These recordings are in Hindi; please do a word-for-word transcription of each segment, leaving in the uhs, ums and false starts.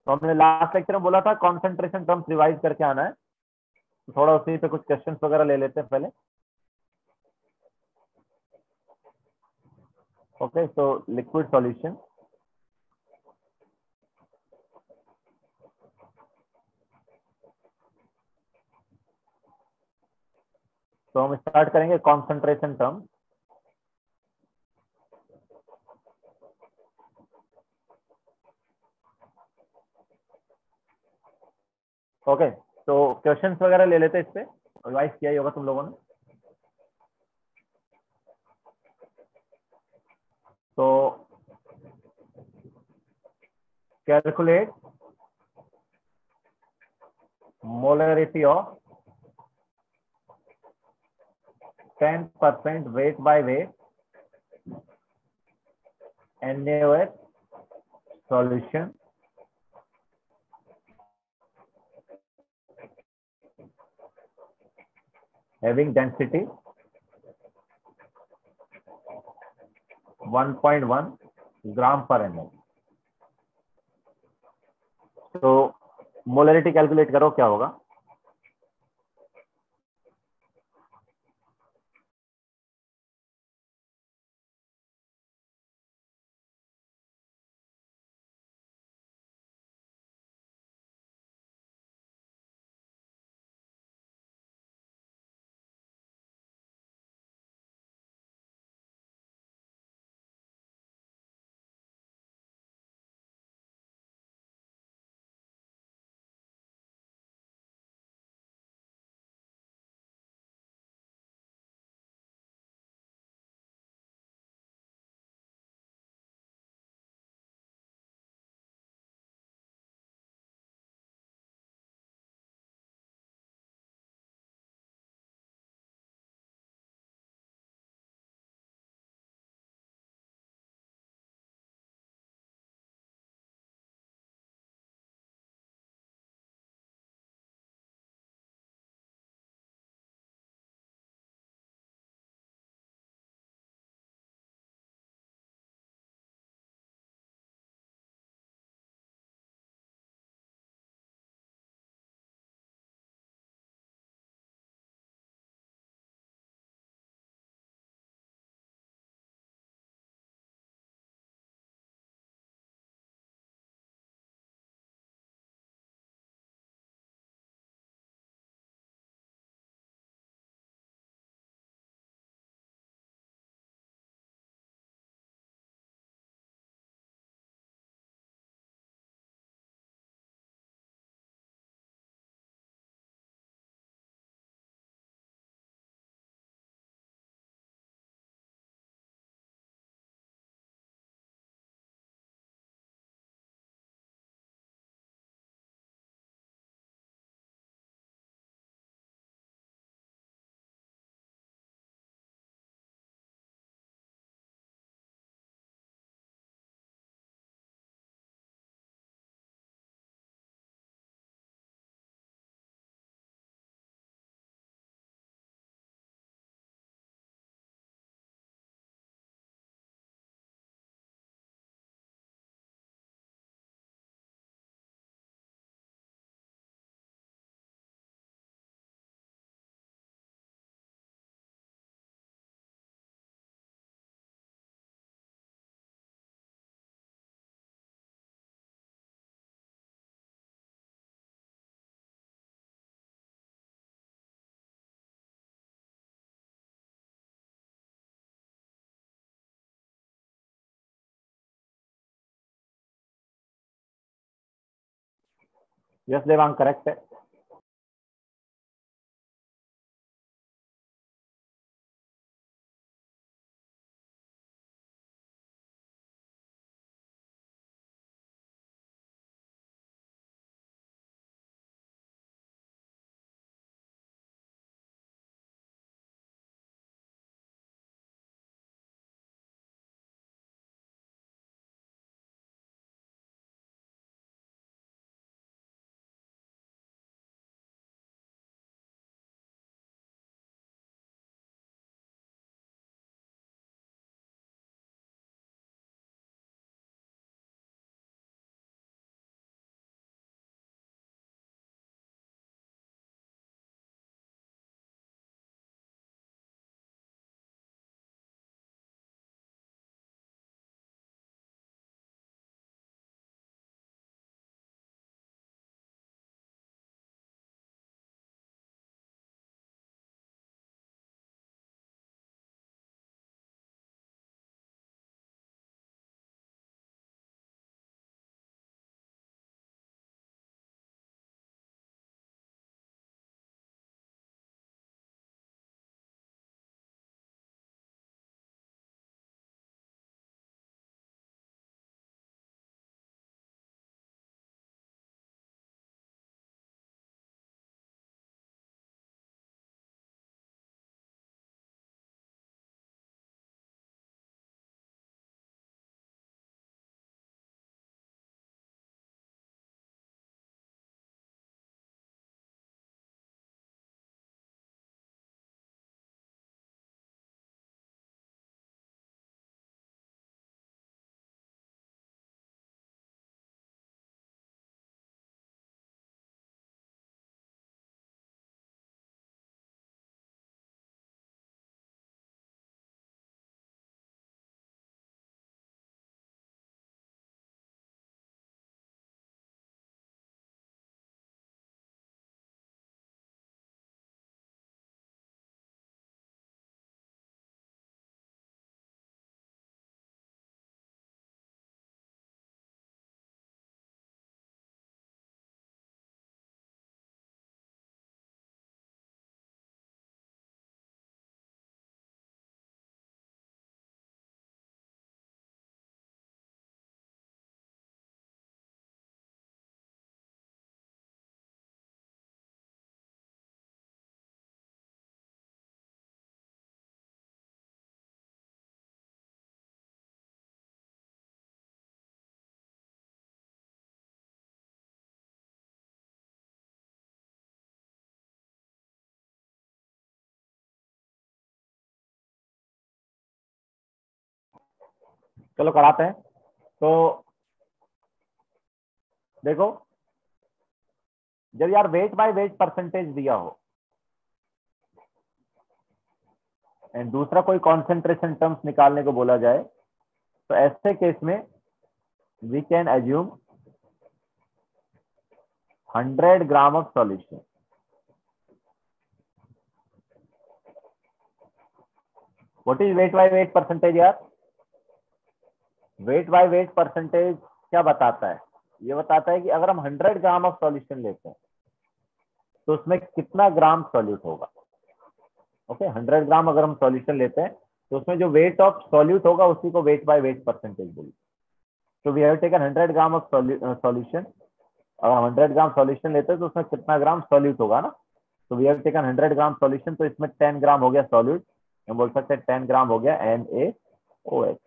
तो हमने लास्ट लेक्चर में बोला था कॉन्सेंट्रेशन टर्म्स रिवाइज करके आना है, तो थोड़ा उसी पे कुछ क्वेश्चंस वगैरह ले लेते हैं पहले। ओके, तो लिक्विड सॉल्यूशन, तो हम स्टार्ट करेंगे कॉन्सेंट्रेशन टर्म। ओके, तो क्वेश्चंस वगैरह ले लेते हैं, इस पे रिवाइज किया ही होगा तुम लोगों ने। तो calculate molarity of ten percent weight by weight N A O H solution having density one point one gram per M L. तो मोलरिटी कैलकुलेट करो, क्या होगा। यस देवांग, करेक्ट है। चलो कराते हैं। तो देखो, जब यार वेट बाय वेट परसेंटेज दिया हो एंड दूसरा कोई कॉन्सेंट्रेशन टर्म्स निकालने को बोला जाए, तो ऐसे केस में we can assume hundred gram of solution. What is weight by weight percentage यार? वेट बाय वेट परसेंटेज क्या बताता है? ये बताता है कि अगर हम हंड्रेड ग्राम ऑफ सॉल्यूशन लेते हैं तो उसमें कितना ग्राम सॉल्यूट होगा। ओके, हंड्रेड ग्राम अगर हम सॉल्यूशन लेते हैं तो उसमें जो वेट ऑफ सॉल्यूट होगा उसी को वेट बाय वेट परसेंटेज बोलिए। तो we have taken hundred gram of solution. अगर हम हंड्रेड ग्राम सॉल्यूशन लेते हैं तो उसमें कितना ग्राम सॉल्यूट होगा ना। तो we have taken hundred gram solution, तो इसमें टेन ग्राम हो गया सॉल्यूट। हम बोल सकते हैं टेन ग्राम हो गया एन ए ओ एच।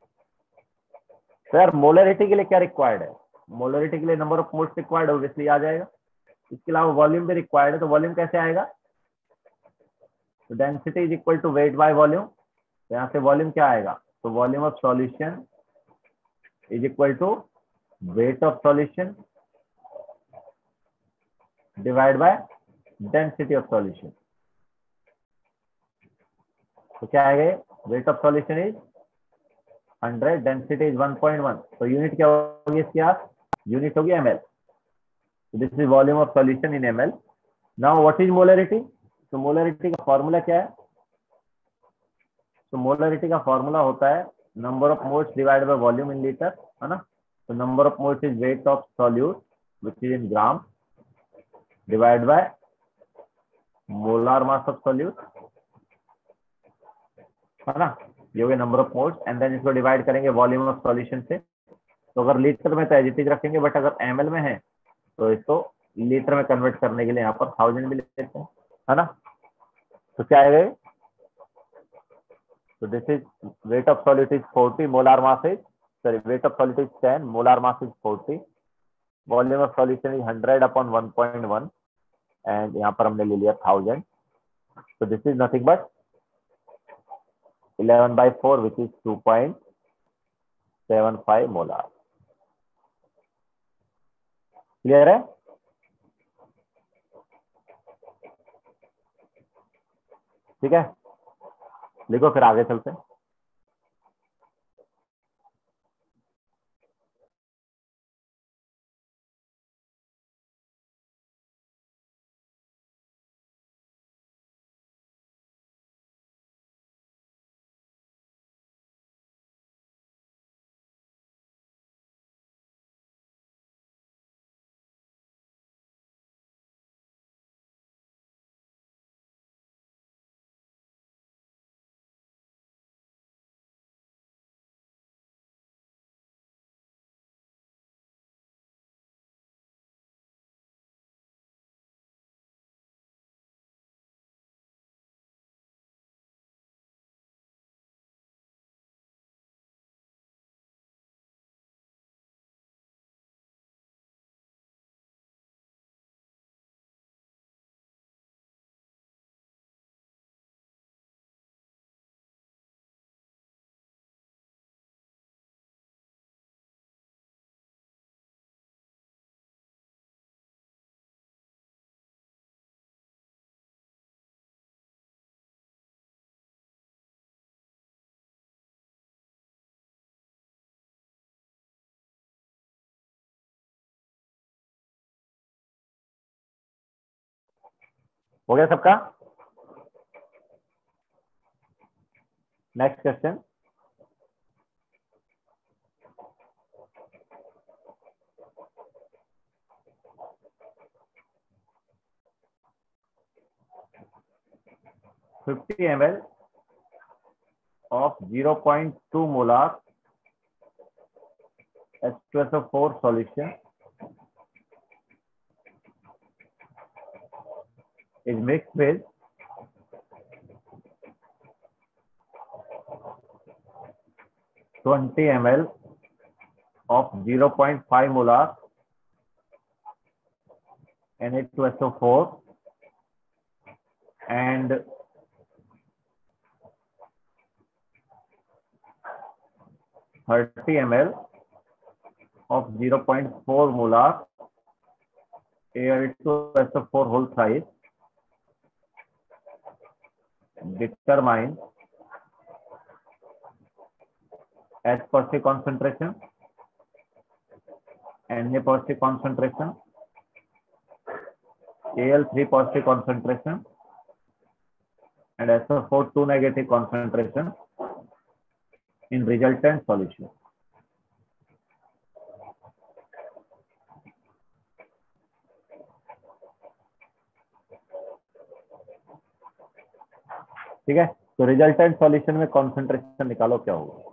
तो यार मोलरिटी के लिए क्या रिक्वायर्ड है? मोलरिटी के लिए number of moles required obviously आ जाएगा। इसके अलावा वॉल्यूम भी रिक्वायर्ड है, तो वॉल्यूम कैसे आएगा? तो density is equal to weight by volume. तो यहाँ से वॉल्यूम क्या आएगा? तो volume of solution is equal to weight of solution divide by density of solution. तो क्या आएगा? Weight of solution is hundred, density is one point one. तो यूनिट क्या होगी इसकी? आप यूनिट होगी M L. This is volume of solution in M L. Now what is molarity? तो मोलरिटी का फॉर्मूला क्या है? तो मोलरिटी का फॉर्मूला होता है number of moles divide by volume in litre, है ना। तो number of moles is weight of solute which is in gram divide by molar mass of solute, है ना। ये हो गया number of moles, and then इसको डिवाइड करेंगे वॉल्यूम ऑफ सॉल्यूशन से। तो अगर लीटर में तो एजिटिव रखेंगे, बट अगर एमएल में है तो इसको लीटर में कन्वर्ट करने के लिए यहाँ पर थाउजेंड भी लेते हैं, है ना। तो क्या आएगा? So this is weight of solute is forty, molar mass is, sorry, weight of solute is ten, molar mass is forty, volume of solution is one hundred upon one point one, and यहाँ पर हमने ले लिया thousand. So this is nothing but eleven by four, which is two point seven five molar. Clear है? ठीक है, लिखो फिर आगे चलते हैं। हो गया सबका? Next question. fifty ml of zero point two molar H two S O four solution is mixed with twenty ml of zero point five molar N H two S O four and thirty ml of zero point four molar A L two S O four whole size. Determine H per C concentration, Na per C concentration, A L three per C concentration, and S O four two negative concentration in resultant solution. ठीक है, तो रिजल्टेंट सॉल्यूशन में कॉन्सेंट्रेशन निकालो क्या होगा।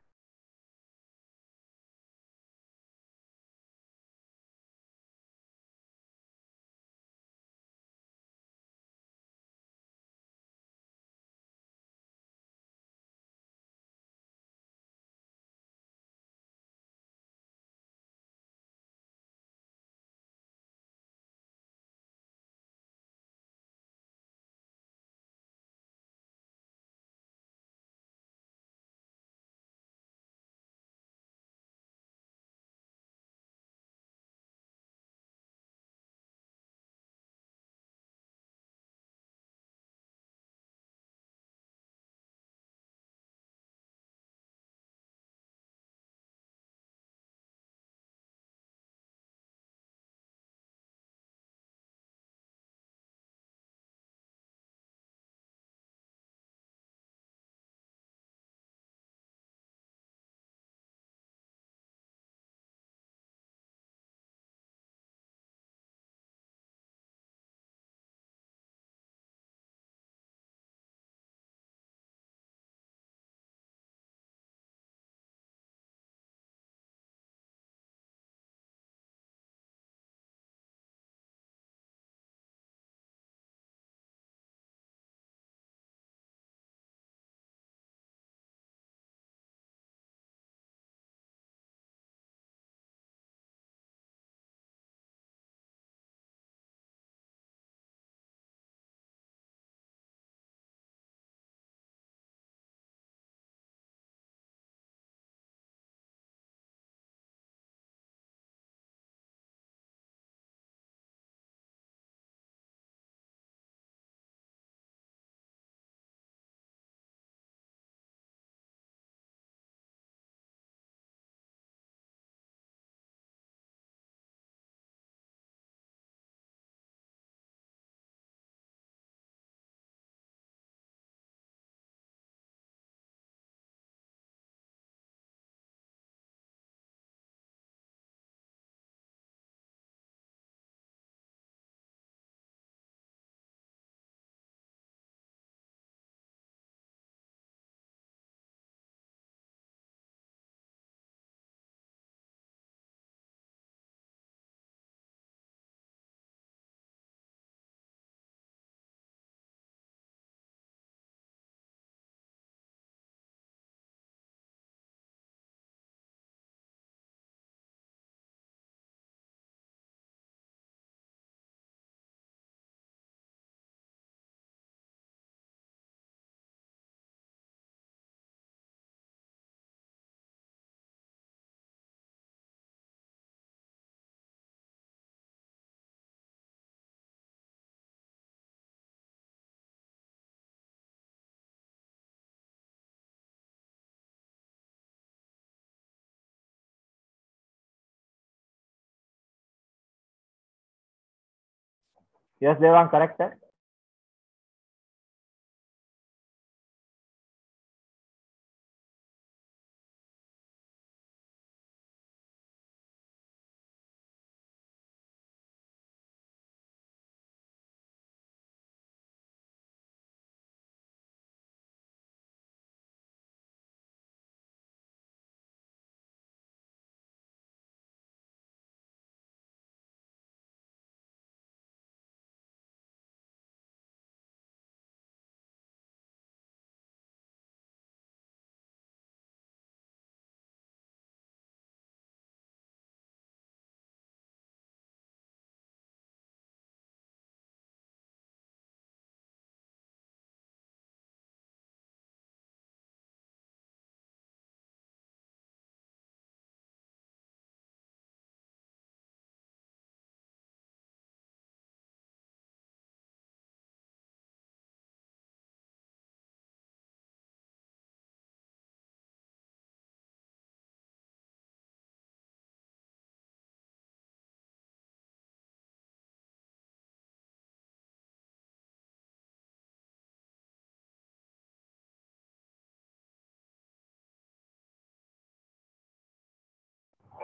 यस देवांग, करेक्ट है।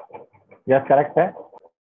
यस करेक्ट है।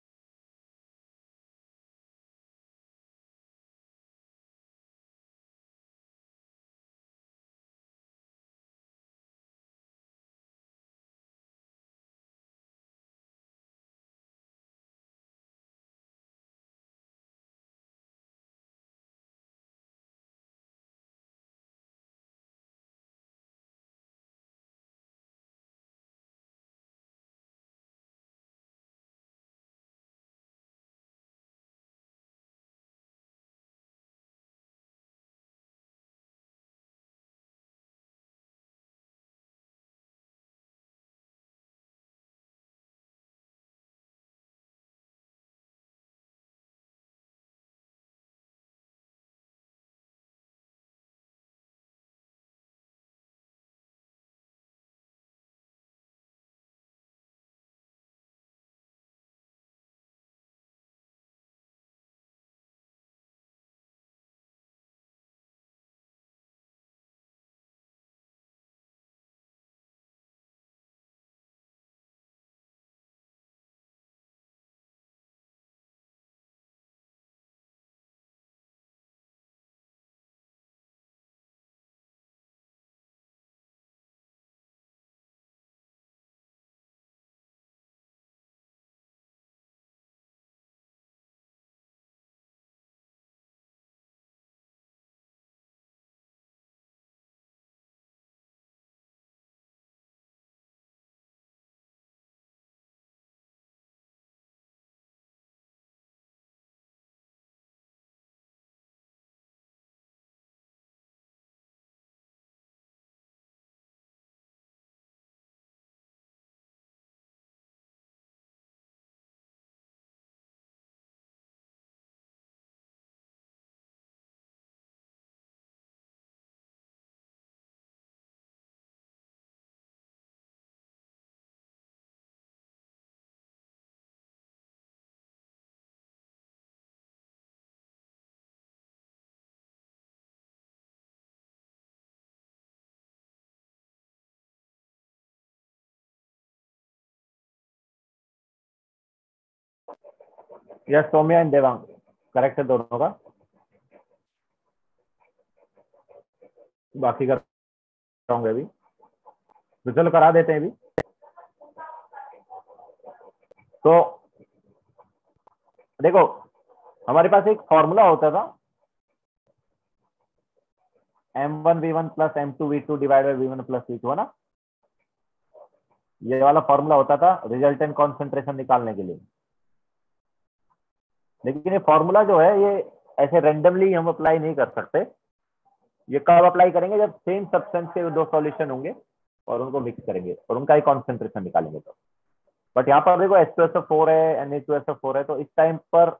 Yes Saumya and Devang correct है दोनों का। बाकी का होंगे अभी, तो चलो करा देते हैं अभी। तो देखो हमारे पास एक फॉर्मूला होता था M one V one plus M two V two divide by V one plus V two, है ना। ये वाला फॉर्मूला होता था रिजल्टेंट कॉन्सेंट्रेशन निकालने के लिए। लेकिन ये फॉर्मूला जो है ये ऐसे रेंडमली हम अप्लाई नहीं कर सकते। ये कब अप्लाई करेंगे जब सेम सब्सटेंस के दो सॉल्यूशन होंगे और उनको मिक्स करेंगे और उनका ही कॉन्सेंट्रेशन निकालेंगे। तो बट यहाँ पर देखो H two S O four है, N A two S O four है, तो इस टाइम पर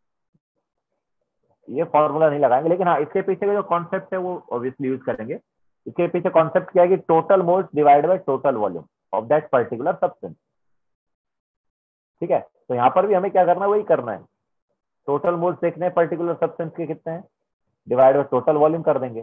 ये फॉर्मूला नहीं लगाएंगे। लेकिन हाँ इसके पीछे का जो कॉन्सेप्ट है वो ऑब्वियसली यूज करेंगे। इसके पीछे कॉन्सेप्ट क्या है कि total moles divide by total volume of that particular substance. ठीक है, तो यहाँ पर भी हमें क्या करना है, वही करना है। टोटल मोल्स देखने हैं पर्टिकुलर सब्सटेंस के कितने हैं, डिवाइड बाय टोटल वॉल्यूम कर देंगे।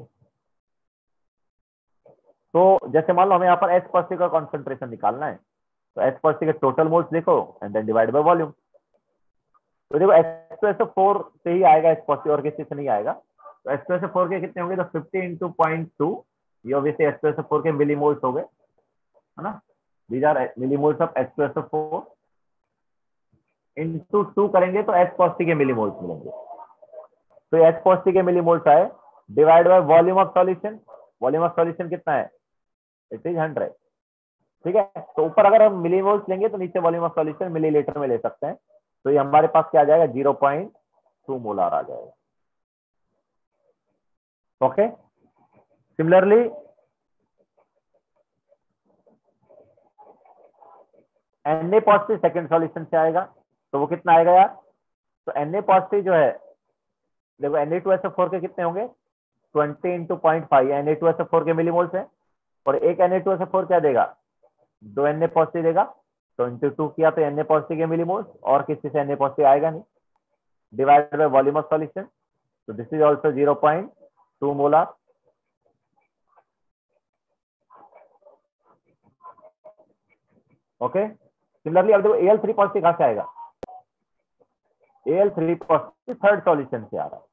तो जैसे मान लो हमें यहाँ पर एच पर सी का कॉन्सेंट्रेशन निकालना है, तो एच पर सी के टोटल मोल्स देखो and then divide by volume. तो देखो H two S O four से ही आएगा एच पर सी, और किसी से नहीं आएगा। तो H two S O four के कितने होंगे, तो फिफ्टी इंटू पॉइंट टू, ये obviously H two S O four के मिलीमोल्स हो गए, है ना। These are millimoles of H two S O four. Into two करेंगे तो एच पर सी के मिलीमोल्स मिलेंगे। तो एच पर सी के मिलीमोल्स आए divide by volume of solution. Volume of solution कितना है, इट इज हंड्रेड। ठीक है, तो ऊपर अगर हम मिलीमोल्स लेंगे तो नीचे वॉल्यूम ऑफ सॉल्यूशन मिलीलीटर में ले सकते हैं। तो ये हमारे पास क्या आ जाएगा, जीरो पॉइंट टू मोलार आ जाएगा। Okay, similarly N A positive second solution से आएगा, तो वो कितना आएगा यार, तो एन ए पॉजिटिव जो है देखो N A two S O four के कितने होंगे, twenty into point five N A two S O four के मिलीमोल्स है, और एक N A two S O four क्या देगा, दो एन ए पॉजिटिव देगा। तो इंटू टू किया तो एन ए पॉजिटिव के मिलीमोल्स, और किसी से एन ए पॉजिटिव आएगा नहीं, divided by volume of solution. तो this is also zero point two molar. Okay, similarly अब देखो ए एल थ्री पॉजिटिव कहां से आएगा, A L three positive third solution से आ रहा है,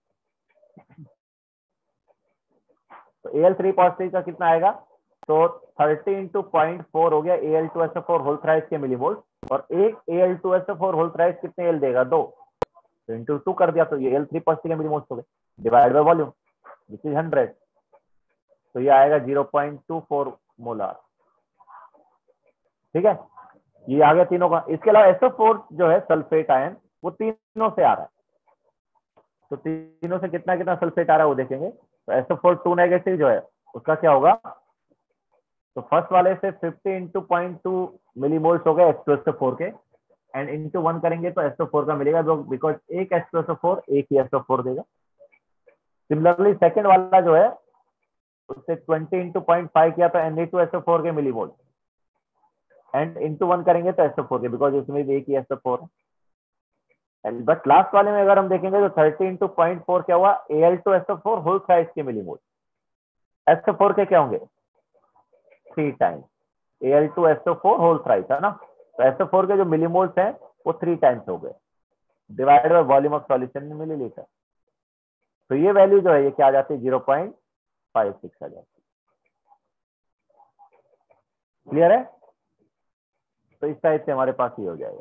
तो ए एल थ्री पॉजिटिव का कितना आएगा, तो थर्टी इंटू पॉइंट फोर हो गया A L two S O four whole thrice के मिलीमोल, और एक A L two S O four whole thrice कितने एल देगा, दो, तो इंटू टू कर दिया, तो ये एल थ्री पॉजिटिव के मिलीमोल्स हो गए, divide by volume which is hundred, तो ये आएगा zero point two four molar. ठीक है, ये आ गया तीनों का। इसके अलावा एस ओ फोर जो है सल्फेट आयन, वो तीनों से आ रहा है, तो तीनों से कितना कितना सल्फेट आ रहा है वो देखेंगे। तो S O four two negative जो है उसका क्या होगा, तो फर्स्ट वाले से fifty into point two millimoles हो गए H two S O four के, एंड इंटू वन करेंगे तो एस ओ फोर का मिलेगा, जो बिकॉज एक H two S O four एक ही एस ओ फोर देगा। सिमिलरली सेकंड वाला जो है उससे ट्वेंटी इंटू पॉइंट फाइव किया तो N A two S O four के मिलीमोल, एंड इंटू वन करेंगे तो एस ओ फोर के, बिकॉज इसमें भी एक ही एस ओ फोर है। बट लास्ट वाले में अगर हम देखेंगे तो थर्टी इंटू पॉइंट फोर क्या हुआ, A L two S O four whole साइज के मिलीमोल, एस ओ फोर के क्या होंगे three times, A L two S O four whole साइज है ना, तो एस ओ फोर के जो मिलीमोल्स हैं वो थ्री टाइम्स हो गए, divide by volume of solution में मिलीलीटर, तो ये वैल्यू जो है ये क्या आ जाती है जीरो पॉइंट फाइव सिक्स आ जाती है। क्लियर है, तो इस टाइप से हमारे पास ये हो जाएगा।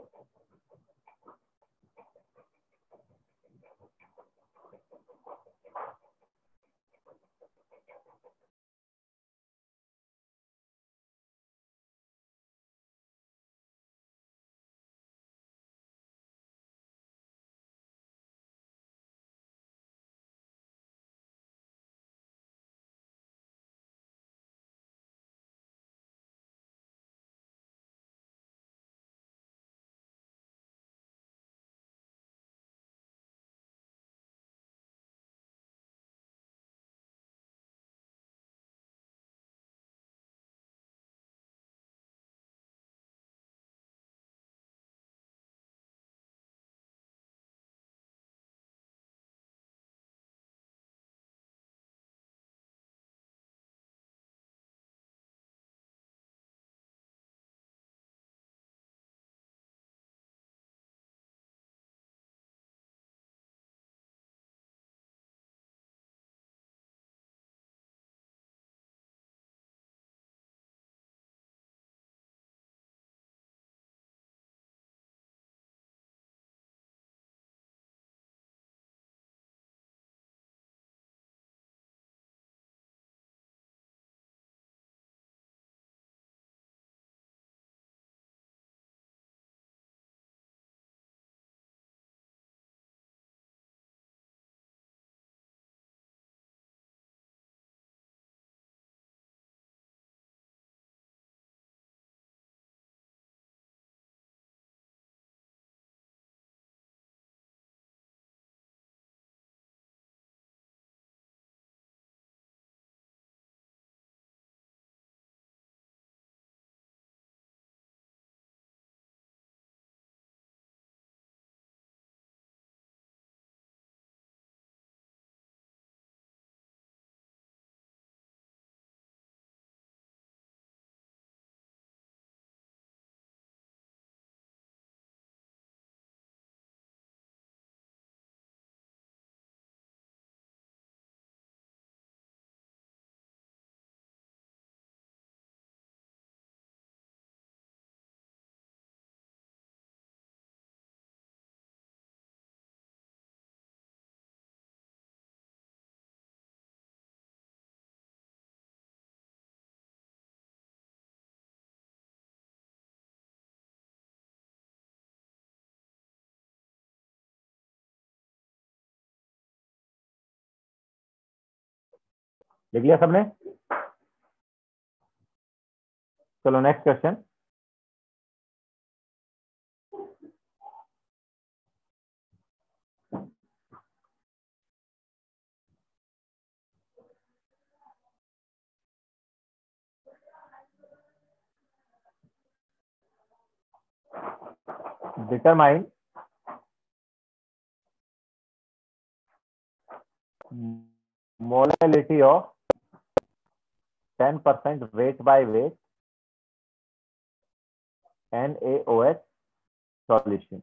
लिख लिया सबने, चलो next question. Determine molality of ten percent weight by weight N A O H solution.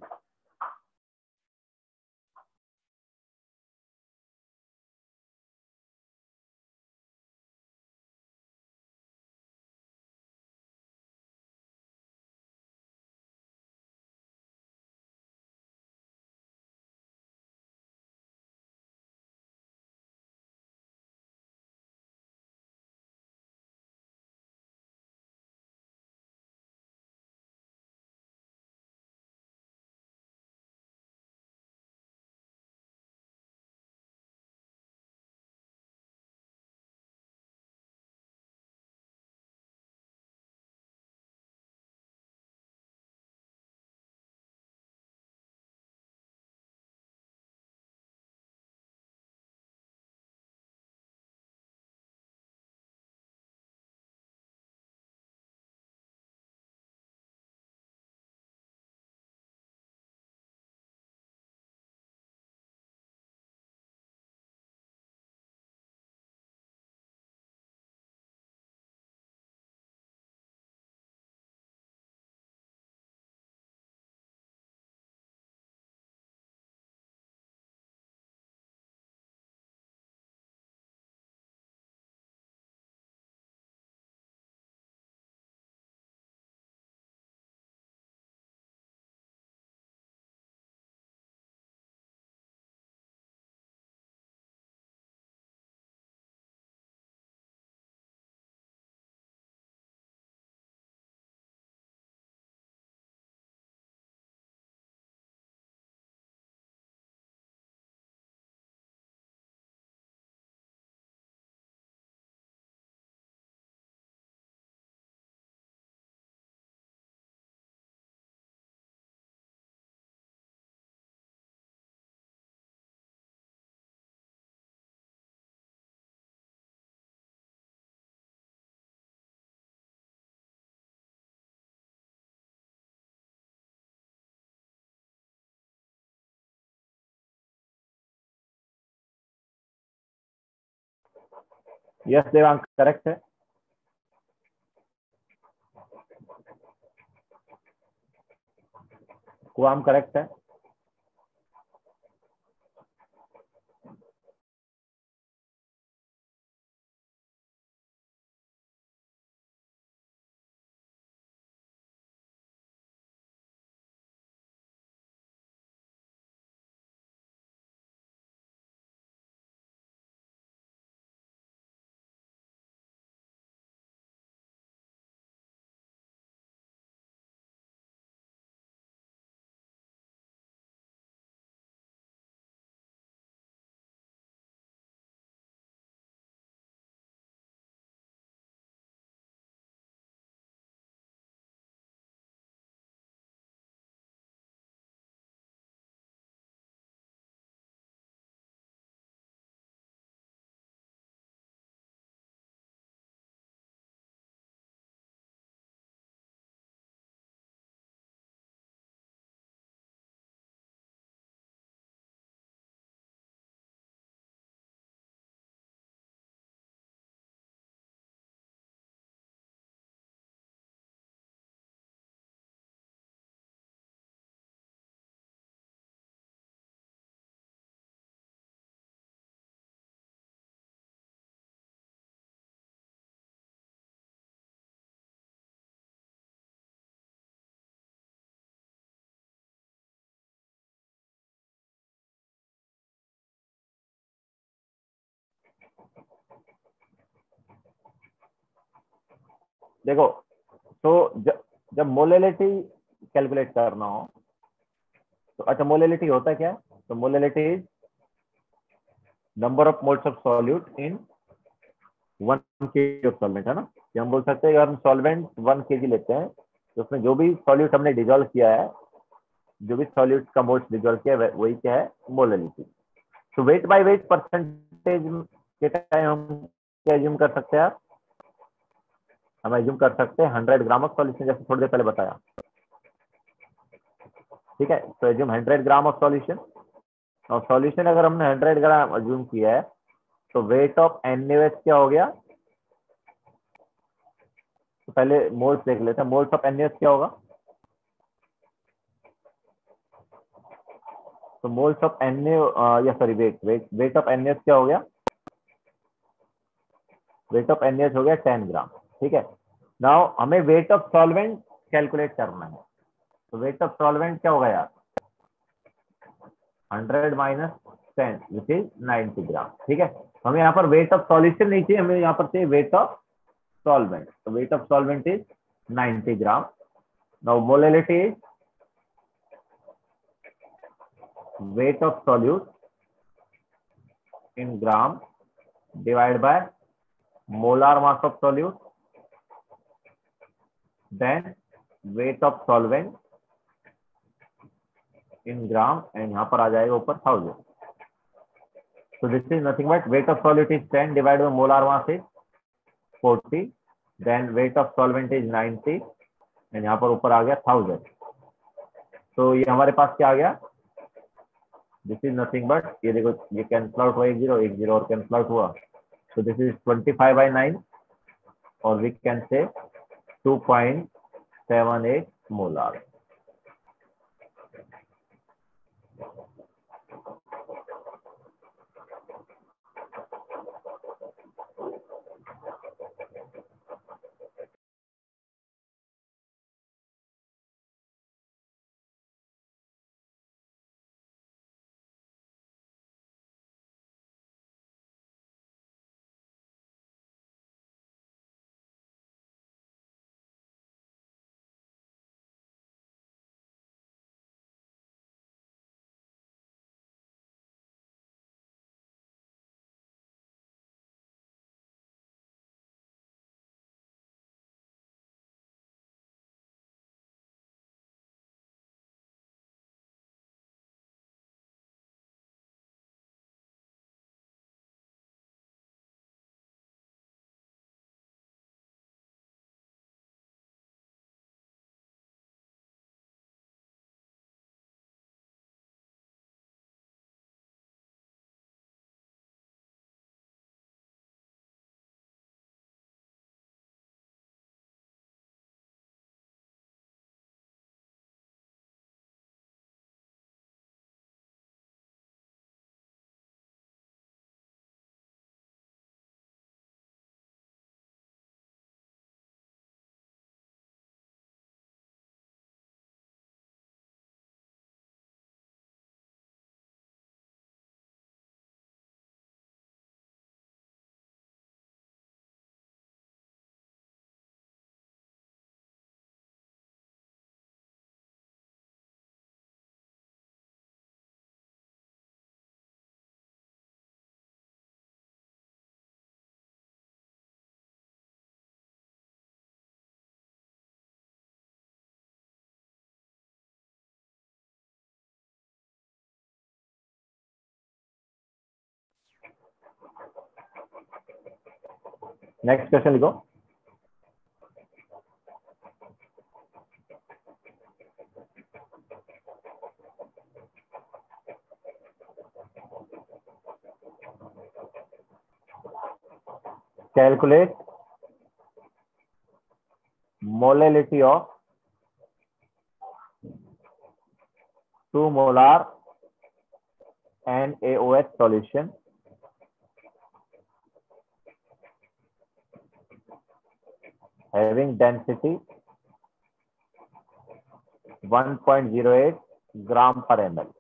Yes Devang, correct है। कुआम करेक्ट है। देखो, तो जब जब मोलेलिटी कैलकुलेट करना हो तो अच्छा, मोलेलिटी होता क्या है? तो molality is number of moles of solute in one kg of solvent, है ना। कि हम बोल सकते हैं अगर हम सॉल्वेंट वन केजी लेते हैं तो उसमें जो भी सॉल्यूट हमने डिजोल्व किया है, जो भी सॉल्यूट का मोल्स डिजोल्व किया है, वही क्या है? मोलेलिटी। तो वेट बाय वेट परसेंटेज के टाइम हम क्या एज्यूम कर सकते हैं? हम एज्यूम कर सकते हैं हंड्रेड ग्राम ऑफ सॉल्यूशन, जैसे थोड़ी देर पहले बताया। ठीक है, तो assume hundred gram of solution, और सॉल्यूशन अगर हमने हंड्रेड ग्राम एज्यूम किया है तो वेट ऑफ एनएच क्या हो गया? तो पहले मोल्स देख लेते हैं। मोल्स ऑफ एनएच क्या होगा? तो मोल्स ऑफ एन ए, या sorry weight weight weight of N क्या हो गया, वेट ऑफ एन हो गया टेन ग्राम। ठीक है, नाउ हमें वेट ऑफ सॉल्वेंट कैलकुलेट करना है। तो वेट ऑफ सॉल्वेंट क्या होगा यार, hundred minus ten which is ninety gram. ठीक है, हमें यहाँ पर वेट ऑफ सॉल्यूशन नहीं चाहिए, हमें यहाँ पर चाहिए वेट ऑफ सॉल्वेंट। तो weight of solvent is ninety gram. Now molality is weight of solute in gram divided by molar mass of solute, then weight of solvent in gram, and यहाँ पर आ जाएगा ऊपर thousand. So this is nothing but weight of solute is ten divided by molar mass is forty, then weight of solvent is ninety, and यहाँ पर ऊपर आ गया थाउजेंड। तो ये हमारे पास क्या आ गया, दिस इज नथिंग बट, ये देखो ये कैंसल आउट हुआ, एक जीरो एक जीरो और कैंसल आउट हुआ, so this is twenty five by nine, or we can say two point seven eight molar. Next question लिखो। Calculate molality of two molar N A O H solution having density one point zero eight gram per ml।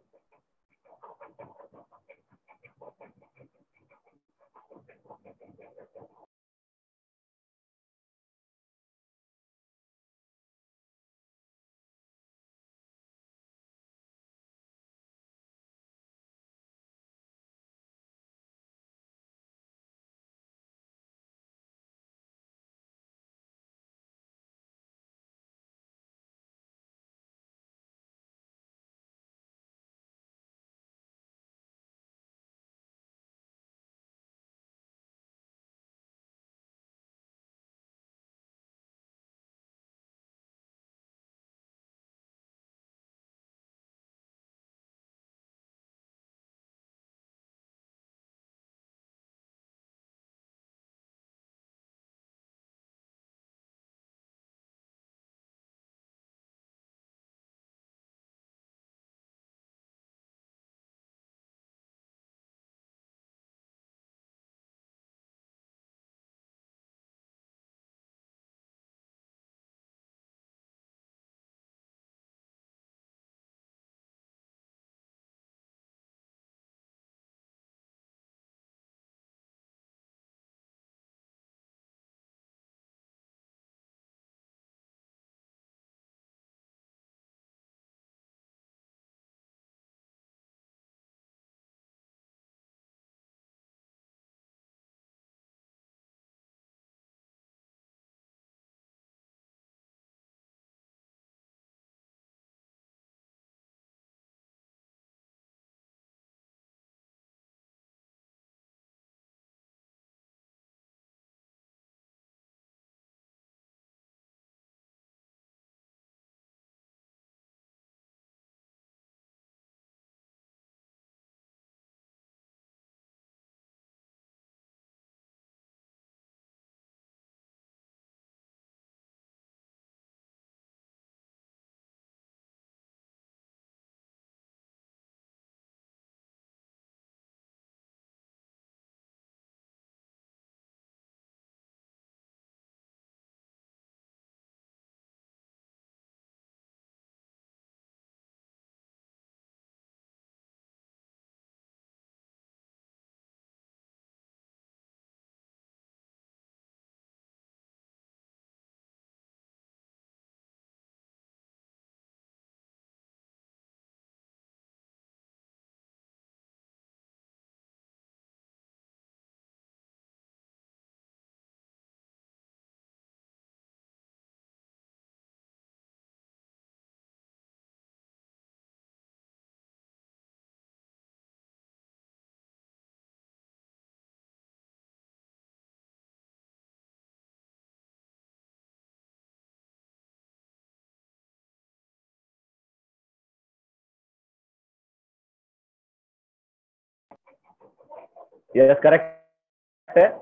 Yes correct है।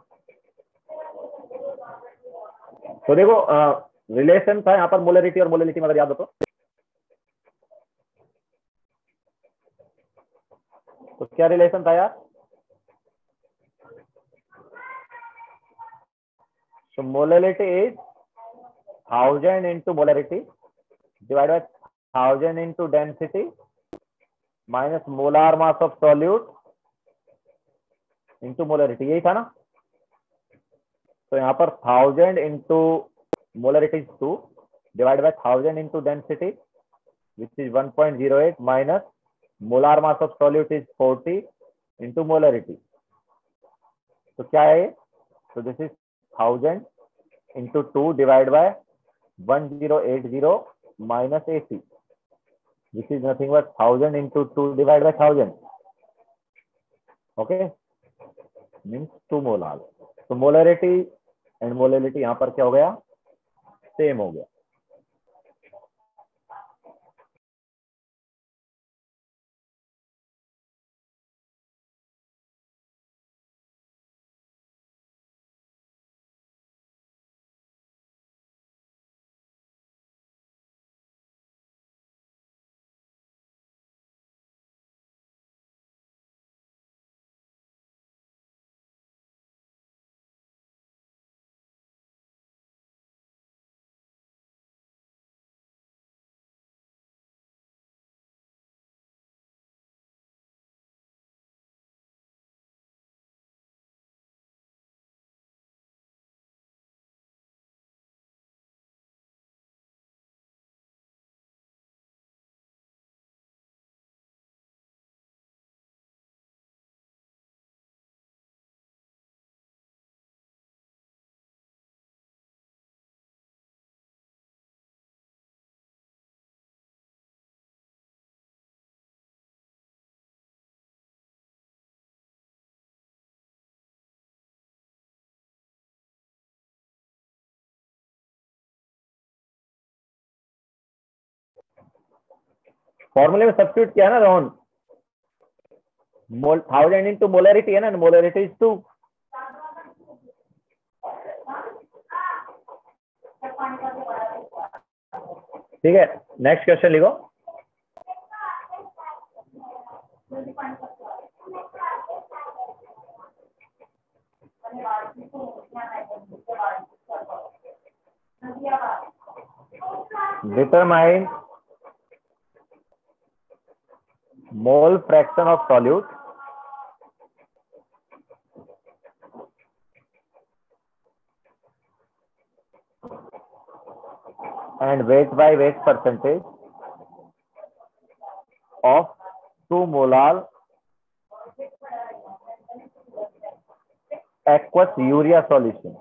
तो देखो रिलेशन था यहाँ पर मोलरिटी और मोलिलिटी में, अगर याद हो तो तो क्या रिलेशन था यार? So molality is thousand into molarity divided by thousand into density minus molar mass of solute into molarity, यही था ना? तो यहाँ पर thousand into molarity is two divide by thousand into density which is one point zero eight minus molar mass of solute is forty into molarity. तो क्या है? तो this is thousand into two divide by one zero eight zero minus eighty which is nothing but thousand into two divide by thousand. Okay, means two molar. तो मोलरिटी एंड मोलरिटी यहाँ पर क्या हो गया? सेम हो गया। फॉर्मूले में सब्स्टिट्यूट किया ना Rohan, mole thousand into molarity है ना, मोलरिटी इज टू। ठीक है, नेक्स्ट क्वेश्चन लिखो। Determine mole fraction of solute and weight by weight percentage of two molar aqueous urea solution।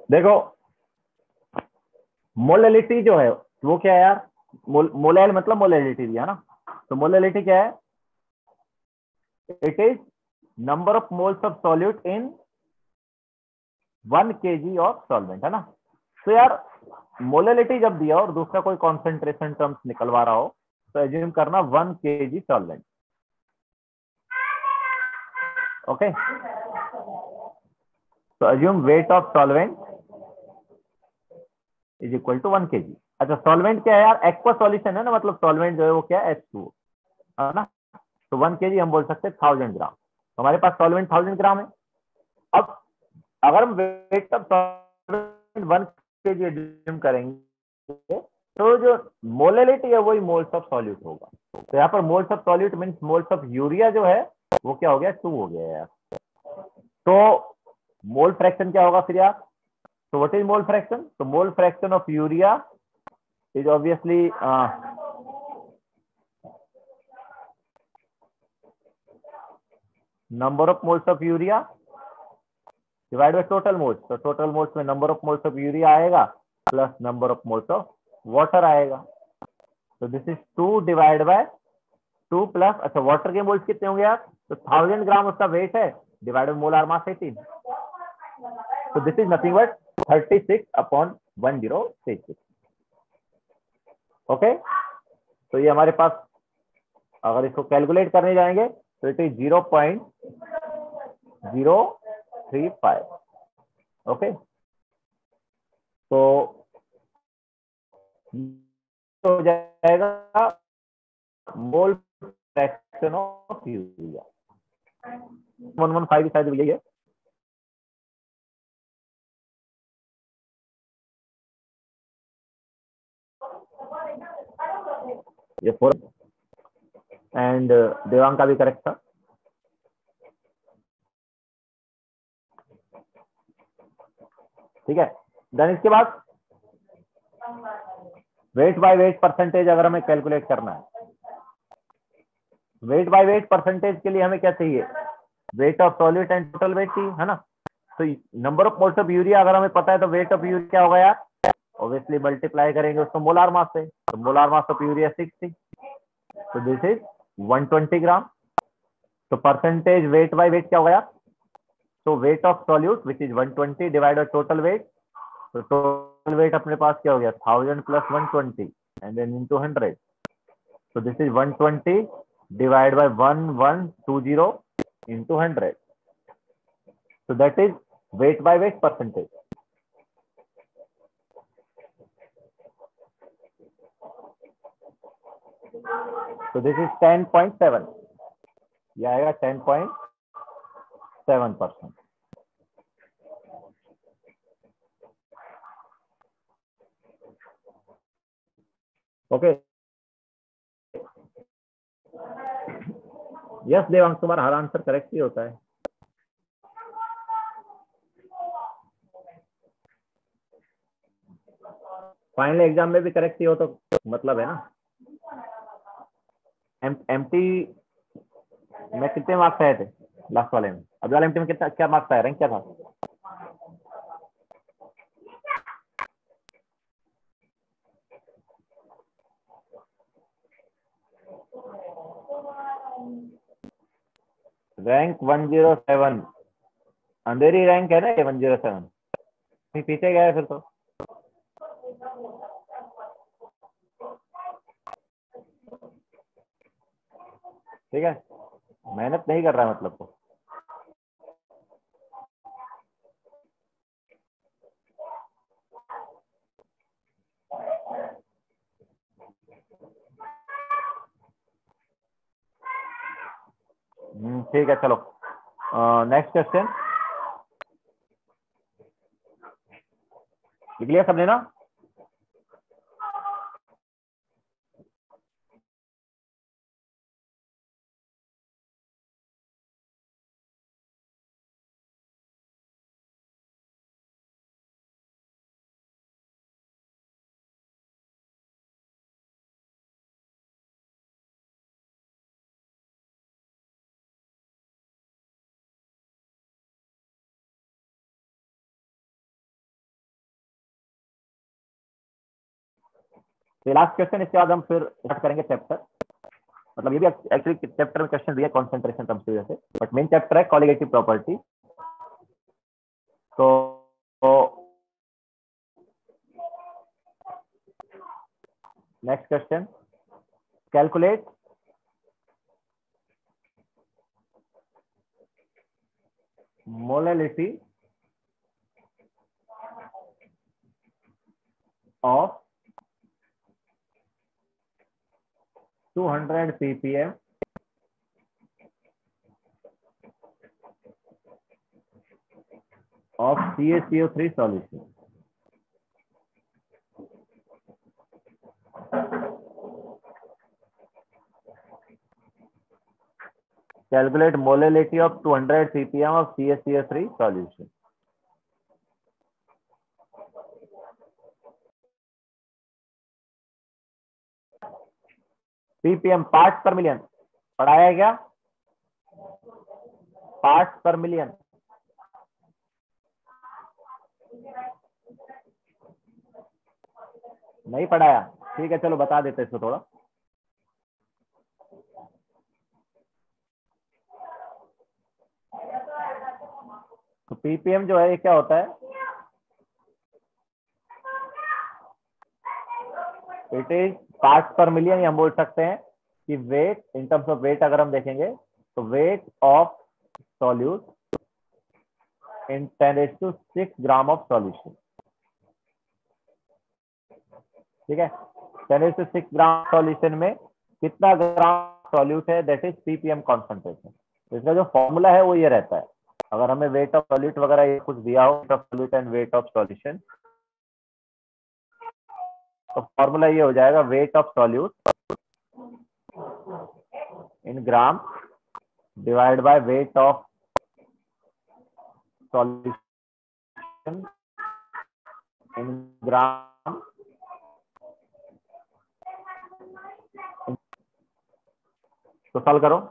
देखो मोलैलिटी जो है वो क्या है यार, मोल, मोलैल मतलब मोलैलिटी दिया ना, तो मोलैलिटी क्या है, it is number of moles of solute in one kg of solvent, है ना। तो यार मोलैलिटी जब दिया और दूसरा कोई कॉन्सेंट्रेशन टर्म्स निकलवा रहा हो तो एज्यूम करना वन केजी सॉल्वेंट, ओके। तो assume weight of solvent is equal to one kg. अच्छा सॉल्वेंट क्या है यार, एक्वा सॉल्यूशन है ना, मतलब सॉल्वेंट जो है वो क्या है, एच टू ओ, है ना। तो वन केजी हम बोल सकते हैं थाउजेंड ग्राम, तो हमारे पास सॉल्वेंट थाउजेंड ग्राम है। अब अगर हम weight of solvent one kg assume करेंगे तो जो मोलैलिटी है वही मोल्स ऑफ सॉल्यूट होगा। तो यहाँ पर moles of solute means moles of urea जो है वो क्या हो गया, टू हो गया यार। तो मोल फ्रैक्शन क्या होगा फिर यार, तो व्हाट इज मोल फ्रैक्शन, तो mole fraction of urea is obviously number of moles of urea divide by total moles. तो टोटल मोल्स में number of moles of urea आएगा plus number of moles of water आएगा। तो this is two divide by two plus, अच्छा वाटर के मोल्स कितने होंगे यार, तो थाउजेंड ग्राम उसका वेट है divide by molar mass eighteen. तो this is nothing but thirty six upon one zero six, okay. तो ये हमारे पास अगर इसको कैलकुलेट करने जाएंगे तो it is zero point zero three five, okay. तो हो जाएगा mole fraction of urea, one one five शायद यही है। ये फोर एंड देवांग का भी करेक्ट था। ठीक है, देन इसके बाद वेट बाय वेट परसेंटेज अगर हमें कैलकुलेट करना है, वेट बाय वेट परसेंटेज के लिए हमें क्या चाहिए, weight of solute and total weight चाहिए, है ना। तो number of moles of urea अगर हमें पता है तो वेट ऑफ यूरिया क्या होगा यार, ऑब्वियसली मल्टीप्लाई करेंगे उसको मोलार मास से, तो molar mass of urea sixty, तो this is one twenty gram. तो परसेंटेज वेट बाय वेट क्या होगा यार, तो weight of solute which is one twenty divide by total weight, तो टोटल वेट अपने पास क्या हो गया, thousand plus one twenty and then into hundred, so this is one twenty divided by one one two zero into one hundred, so that is weight by weight percentage. So this is ten point seven, ये आएगा ten point seven percent, okay. Yes Devang तुम्हारा हर आंसर करेक्ट ही होता है। फाइनल एग्जाम में भी करेक्ट ही हो तो मतलब है ना। एम एमटी में कितने मार्क्स आए थे लास्ट वाले में, अभी वाले एमटी में कितना क्या मार्क्स आया, रैंक क्या था। Rank one zero seven, Andheri rank है ना ये वन जीरो सेवन, पीछे गया है फिर तो। ठीक है, मेहनत नहीं कर रहा है मतलब तो। ठीक है चलो, नेक्स्ट क्वेश्चन लिख लिया सबने ना। तो लास्ट क्वेश्चन, इसके बाद हम फिर स्टार्ट करेंगे चैप्टर। मतलब ये भी एक्चुअली चैप्टर में क्वेश्चन दिया कॉन्सेंट्रेशन टर्म्स की वजह से, बट मेन चैप्टर है कॉलिगेटिव प्रॉपर्टी। तो, तो next question, calculate molality of two hundred ppm of C a C O three solution. Calculate molality of two hundred ppm of C a C O three solution. ppm parts per million पढ़ाया है क्या? पार्ट्स पर मिलियन नहीं पढ़ाया? ठीक है, चलो बता देते इसको थोड़ा। तो ppm जो है ये क्या होता है? It is parts per million, या हम बोल सकते हैं कि weight, in terms of weight अगर हम देखेंगे तो weight of solute in ten raise to six gram of solution. ठीक है, ten raise to six gram solution में कितना ग्राम सॉल्यूट है, दैट इज ppm कॉन्सेंट्रेशन। तो इसका जो फॉर्मूला है वो ये रहता है, अगर हमें वेट ऑफ सॉल्यूट वगैरह ये कुछ दिया हो, weight of solute and weight of solution, तो फॉर्मूला ये हो जाएगा weight of solute in gram divide by weight of solution in gram. तो सॉल्व करो।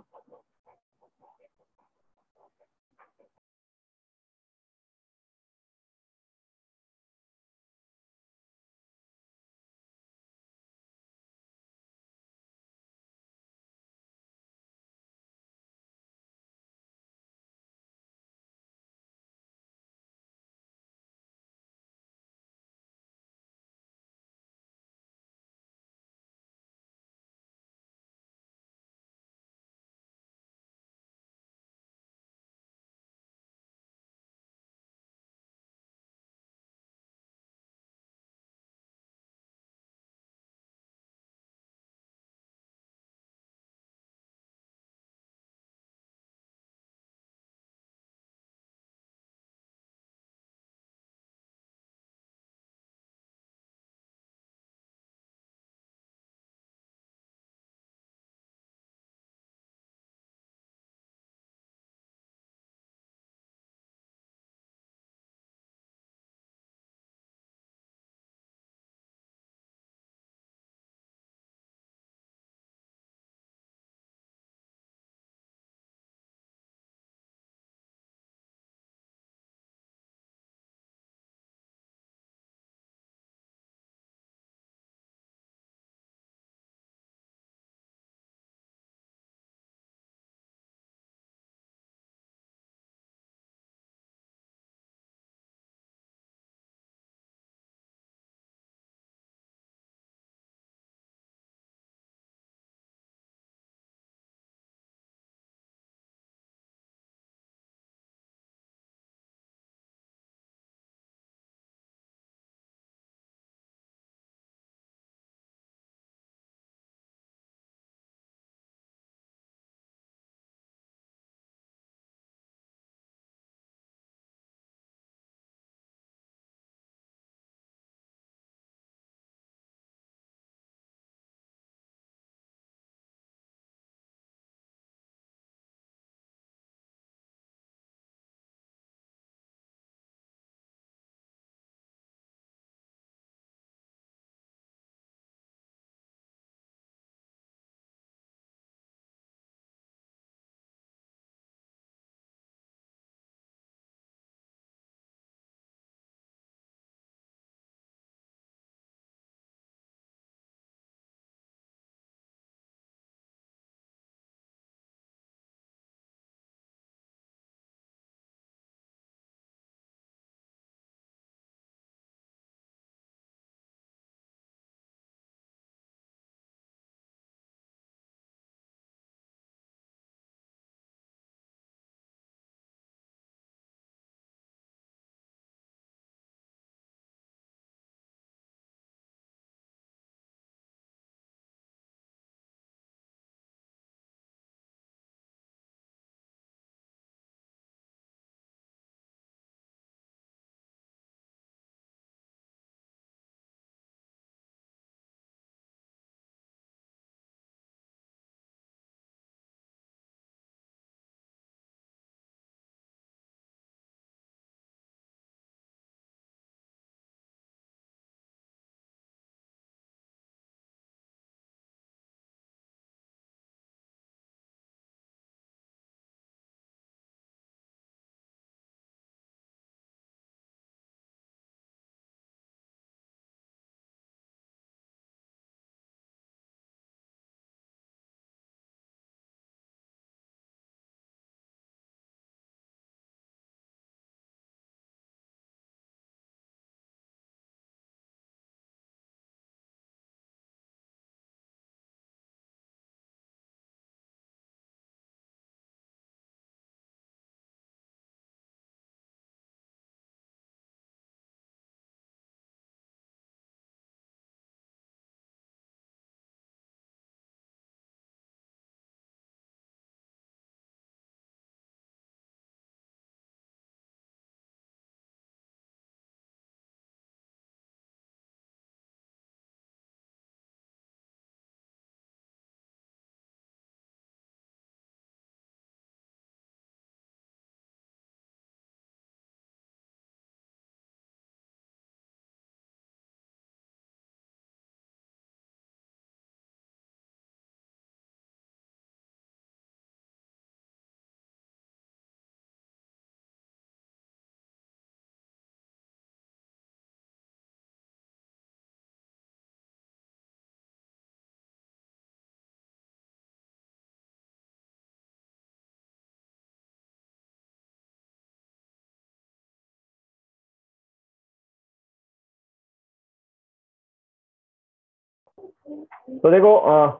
तो देखो अ,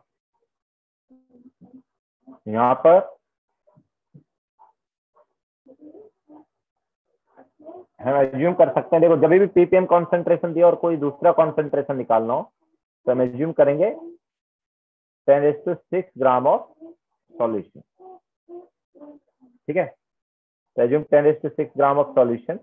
यहाँ पर हम एज्यूम कर सकते हैं, देखो जब भी पीपीएम कॉन्सेंट्रेशन दिया और कोई दूसरा कॉन्सेंट्रेशन निकालना हो तो हम एज्यूम करेंगे ten raise to six gram of solution. ठीक है, तो assume ten raise to six gram of solution.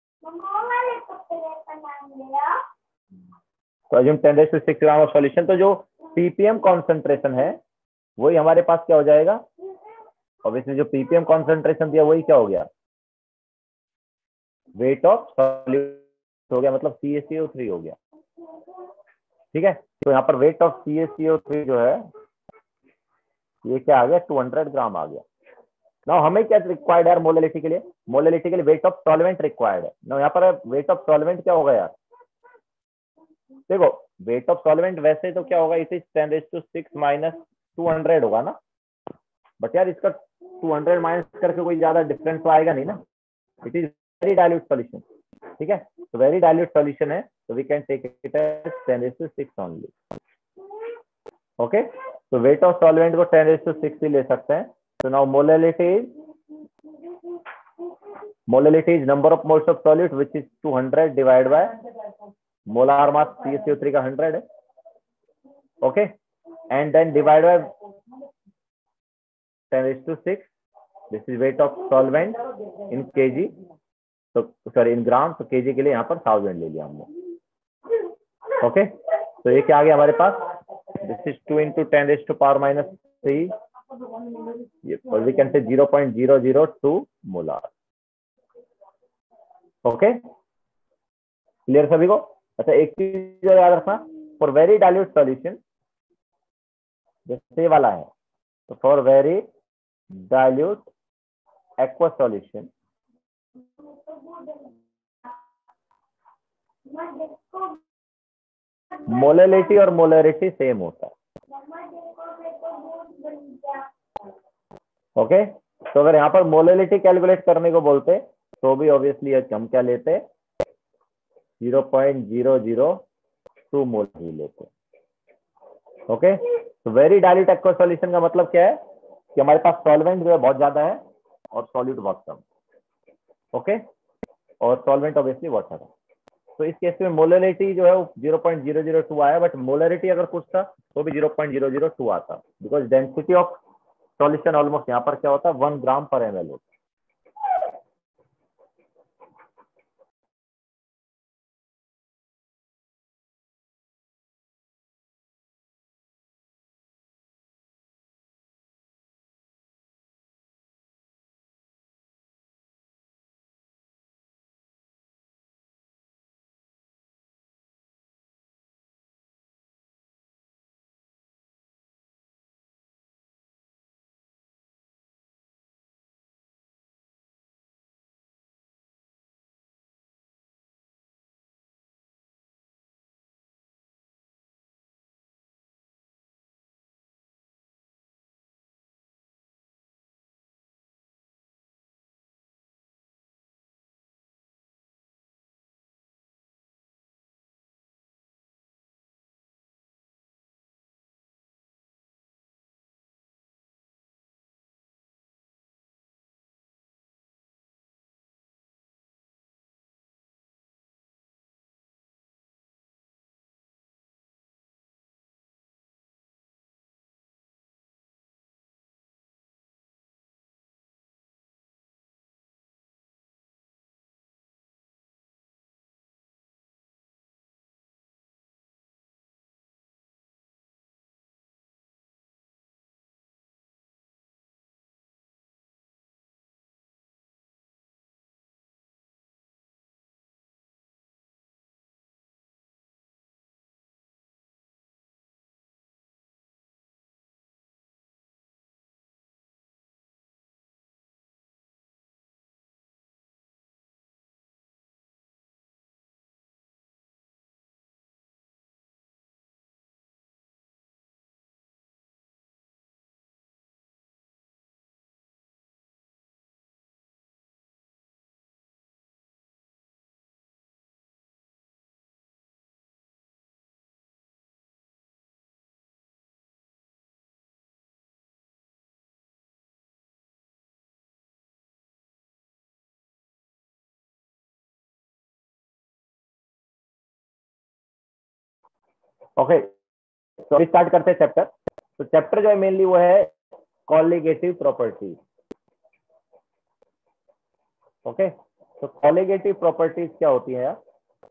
तो assume ten raise to six gram of solution, तो जो पीपीएम कॉन्सेंट्रेशन है वही हमारे पास क्या हो जाएगा, ऑब्वियसली जो पीपीएम कॉन्सेंट्रेशन दिया वही क्या हो गया, वेट ऑफ सॉल्यूट हो गया, मतलब सी ए सी ओ थ्री हो गया। ठीक है, तो यहाँ पर weight of C A C O three जो है ये क्या आ गया, टू हंड्रेड ग्राम आ गया। नाउ हमें क्या रिक्वायर्ड है मोलैलिटी के लिए, मोलैलिटी के लिए वेट ऑफ सॉल्वेंट रिक्वायर्ड है। नाउ यहाँ पर वेट ऑफ सॉल्वेंट क्या होगा यार, देखो वेट ऑफ सॉल्वेंट वैसे तो क्या होगा, it is ten raise to six minus two hundred होगा ना, बट यार इसका टू हंड्रेड माइनस करके कोई ज्यादा डिफरेंस तो आएगा नहीं ना, it is very dilute solution. ठीक है, तो वेरी डाइल्यूट सॉल्यूशन है, तो we can take it as ten raise to six only. Okay, तो वेट ऑफ सॉल्वेंट को टेन रेज टू सिक्स ही ले सकते हैं। तो now molality is molality is number of moles of solute which is two hundred divide by molar mass C A C O three का हंड्रेड है। Okay, and then divide by ten raise to six, this is weight of solvent in KG, तो सॉरी इन ग्राम, तो केजी के लिए यहाँ पर थाउजेंड ले लिया हमने। ओके, तो ये क्या आ गया हमारे पास, this is two into ten raise to power minus three, और we can say zero point zero zero two molar. Okay, clear सभी को। अच्छा एक चीज याद रखना, फॉर वेरी डाइल्यूट सॉल्यूशन, जैसे वाला है, तो for very dilute aqua solution, molality और मोलैरिटी सेम होता है। ओके, तो अगर यहाँ पर मोलैलिटी कैलकुलेट करने को बोलते तो भी ऑब्वियसली हम क्या लेते, zero point zero zero two mole ही लेते। ओके, तो वेरी डाइल्यूट एक्वा सॉल्यूशन का मतलब क्या है कि हमारे पास सॉल्वेंट जो है बहुत ज्यादा है और सॉल्यूट बहुत कम। ओके, और सॉल्वेंट ऑब्वियसली वाटर है, तो इस केस में मोलैलिटी जो है वो zero point zero zero two आया, बट मोलैरिटी अगर कुछ था तो भी zero point zero zero two आता, because density of solution almost यहाँ पर क्या होता है, one gram per M L होता है। ओके, तो अभी स्टार्ट करते हैं चैप्टर। तो चैप्टर जो है मेनली वो है कॉलिगेटिव प्रॉपर्टीज। ओके, तो कॉलिगेटिव प्रॉपर्टीज क्या होती है यार?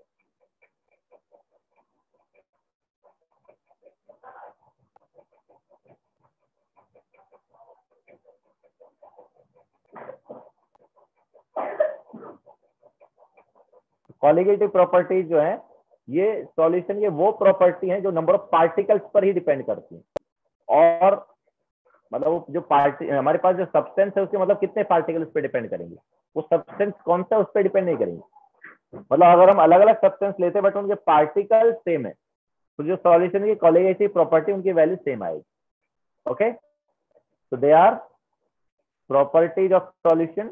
कॉलिगेटिव प्रॉपर्टीज जो है ये सॉल्यूशन के वो प्रॉपर्टी है जो नंबर ऑफ पार्टिकल्स पर ही डिपेंड करती है। और मतलब वो जो पार्टी हमारे पास जो सब्सटेंस है उसके मतलब कितने पार्टिकल उस पर डिपेंड करेंगे, वो सब्सटेंस कौन सा उस पर डिपेंड नहीं करेंगे। मतलब अगर हम अलग अलग सब्सटेंस लेते हैं बट उनके पार्टिकल सेम है तो जो सॉल्यूशन की कॉलिगेटिव प्रॉपर्टी उनकी वैल्यू सेम आएगी। Okay, so they are properties of solution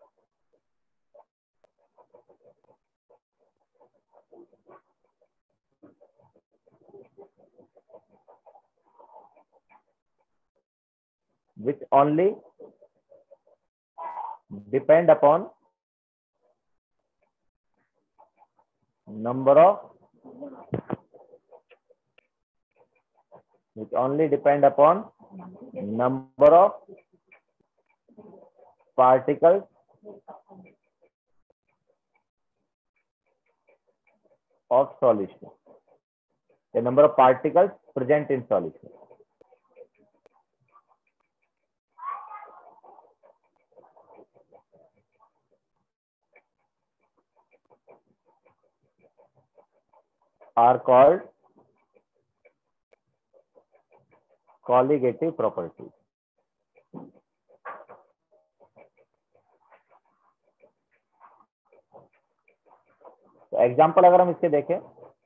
which only depend upon number of which only depend upon number of particles of solution, the number of particles present in solution are called colligative properties. तो एग्जाम्पल अगर हम इसके देखें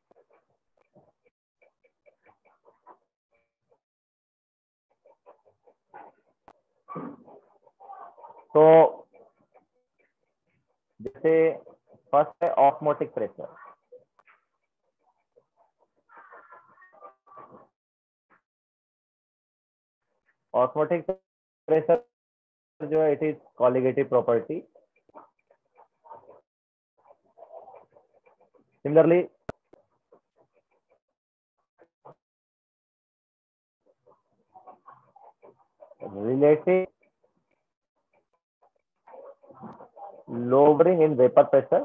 तो जैसे फर्स्ट है ऑस्मोटिक प्रेशर। ऑस्मोटिक प्रेशर जो है it is colligative property. Similarly relative lowering in vapor pressure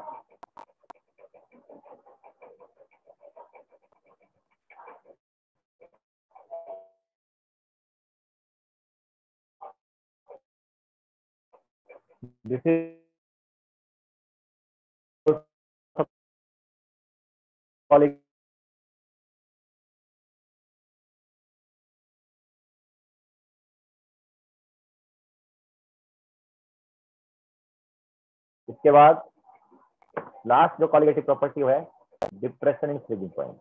this is colleague इसके बाद लास्ट जो कॉलिगेटिव प्रॉपर्टी है depression in freezing point.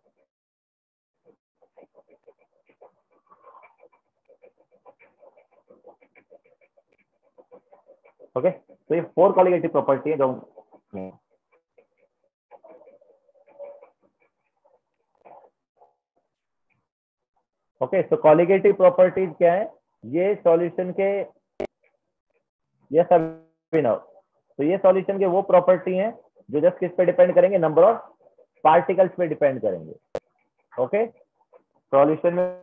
Okay, तो ये फोर कॉलिगेटिव प्रॉपर्टी है जो ओके तो कॉलिगेटिव प्रॉपर्टीज क्या है? ये सॉल्यूशन के ये सभी ना तो ये सॉल्यूशन के वो प्रॉपर्टी हैं जो जस्ट किस पे डिपेंड करेंगे, नंबर ऑफ पार्टिकल्स पे डिपेंड करेंगे। ओके, सॉल्यूशन में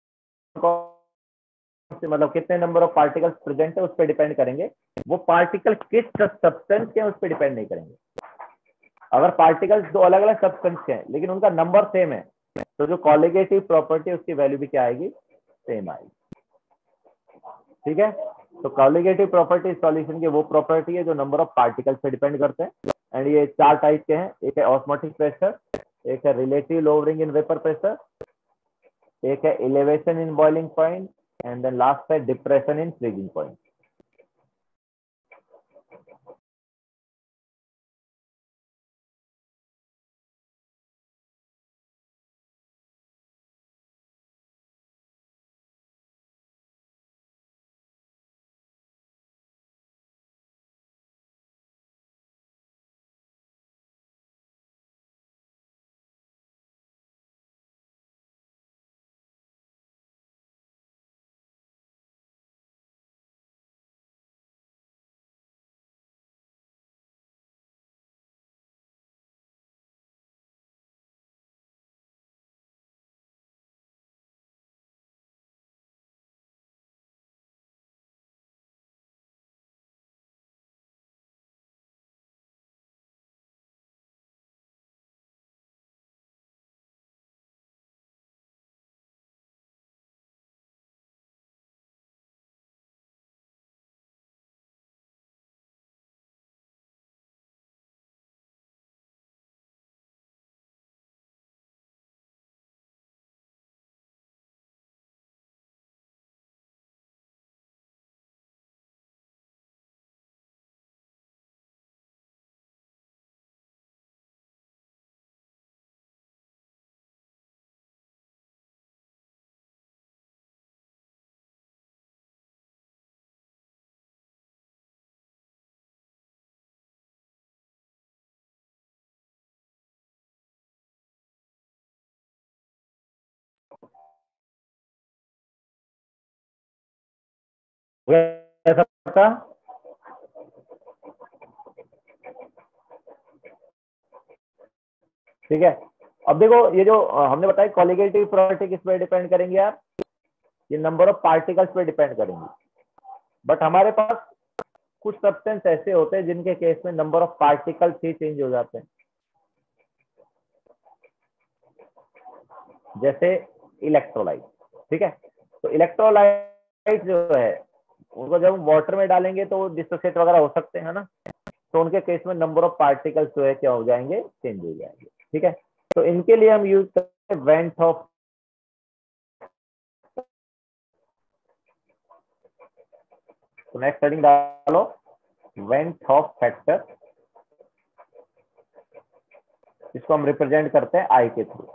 मतलब कितने नंबर ऑफ पार्टिकल्स प्रेजेंट है उस पर डिपेंड करेंगे। वो पार्टिकल किस सब्सटेंस के हैं उस पर डिपेंड नहीं करेंगे। अगर पार्टिकल्स दो अलग अलग सब्सटेंस के हैं लेकिन उनका नंबर सेम है तो जो कॉलिगेटिव प्रॉपर्टी उसकी वैल्यू भी क्या आएगी, सेम आएगी। ठीक है, तो कॉलिगेटिव प्रॉपर्टी सॉल्यूशन की वो प्रॉपर्टी है जो नंबर ऑफ पार्टिकल्स पे डिपेंड करते हैं। एंड ये चार टाइप के हैं, एक है ऑस्मोटिक प्रेशर, एक है relative lowering in vapour pressure, एक है elevation in boiling point and then last है डिप्रेशन इन फ्रीजिंग पॉइंट। हो गया सबका? ठीक है, अब देखो ये जो अ, हमने बताया कॉलिगेटिव प्रॉपर्टी किस पे डिपेंड करेंगे यार, ये नंबर ऑफ पार्टिकल्स पे डिपेंड करेंगे। बट हमारे पास कुछ सब्सटेंस ऐसे होते हैं जिनके केस में नंबर ऑफ पार्टिकल्स ही चेंज हो जाते हैं, जैसे इलेक्ट्रोलाइट। ठीक है, तो इलेक्ट्रोलाइट जो है उनको जब हम वाटर में डालेंगे तो वो डिसोसिएट वगैरह हो सकते हैं ना, तो उनके केस में नंबर ऑफ पार्टिकल्स जो है क्या हो जाएंगे, चेंज हो जाएंगे। ठीक है, तो इनके लिए हम यूज करते हैं वेंट ऑफ, तो नेक्स्ट हेडिंग डालो वेंट ऑफ फैक्टर, इसको हम रिप्रेजेंट करते हैं आई के थ्रू।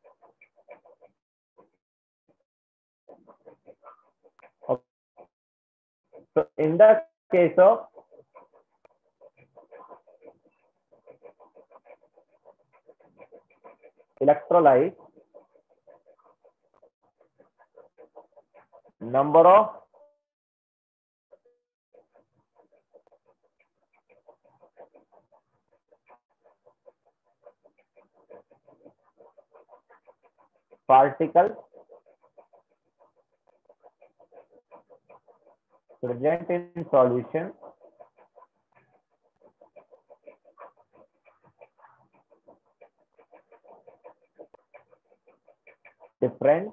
So in the case of electrolyte, number of particles present in solution different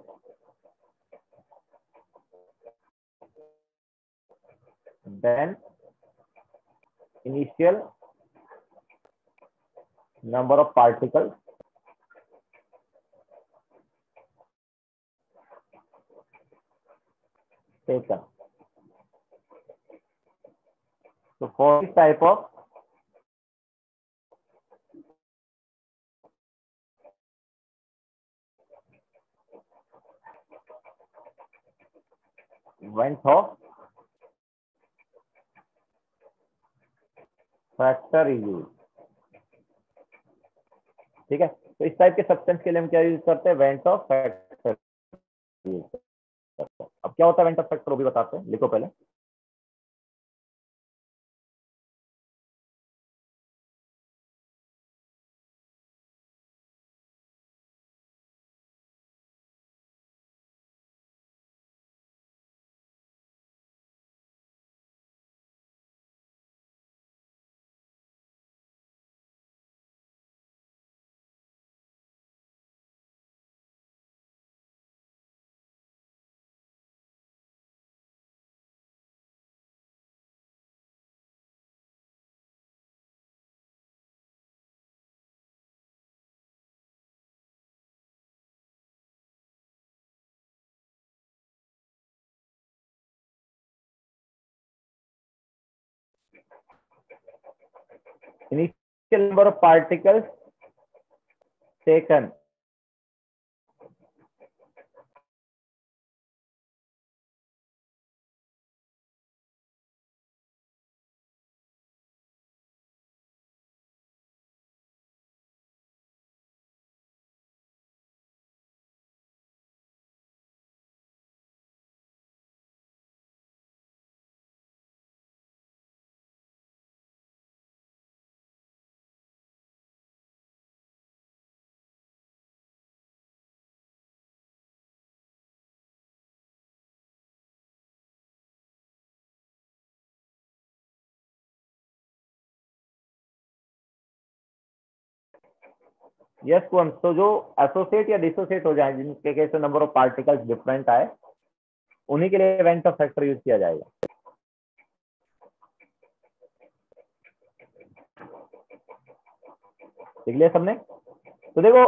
than initial number of particles taken. So for this type of Went off factor is used. ठीक है, तो इस टाइप के सब्सटेंस के लिए हम क्या यूज करते हैं, वेंट ऑफ फैक्टर यूज करते हैं। अब क्या होता है वेंट ऑफ फैक्टर वो भी बताते हैं, लिखो पहले। Initial number of particles taken yes yes, तो जो एसोसिएट या डिसोसिएट हो जाए जिनके केस में नंबर ऑफ पार्टिकल्स डिफरेंट आए, उन्हीं के लिए वेंट ऑफ फैक्टर यूज किया जाएगा। देख लिया सबने? तो देखो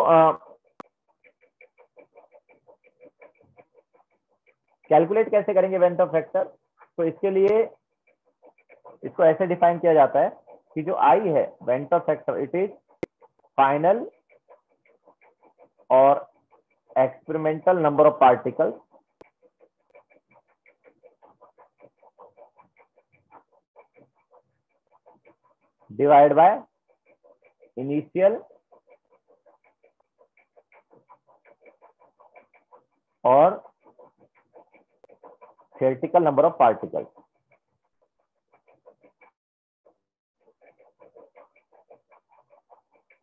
कैलकुलेट कैसे करेंगे वेंट ऑफ फैक्टर, तो इसके लिए इसको ऐसे डिफाइन किया जाता है कि जो आई है van't Hoff factor it is final और experimental number of particles divide by initial और theoretical number of particles।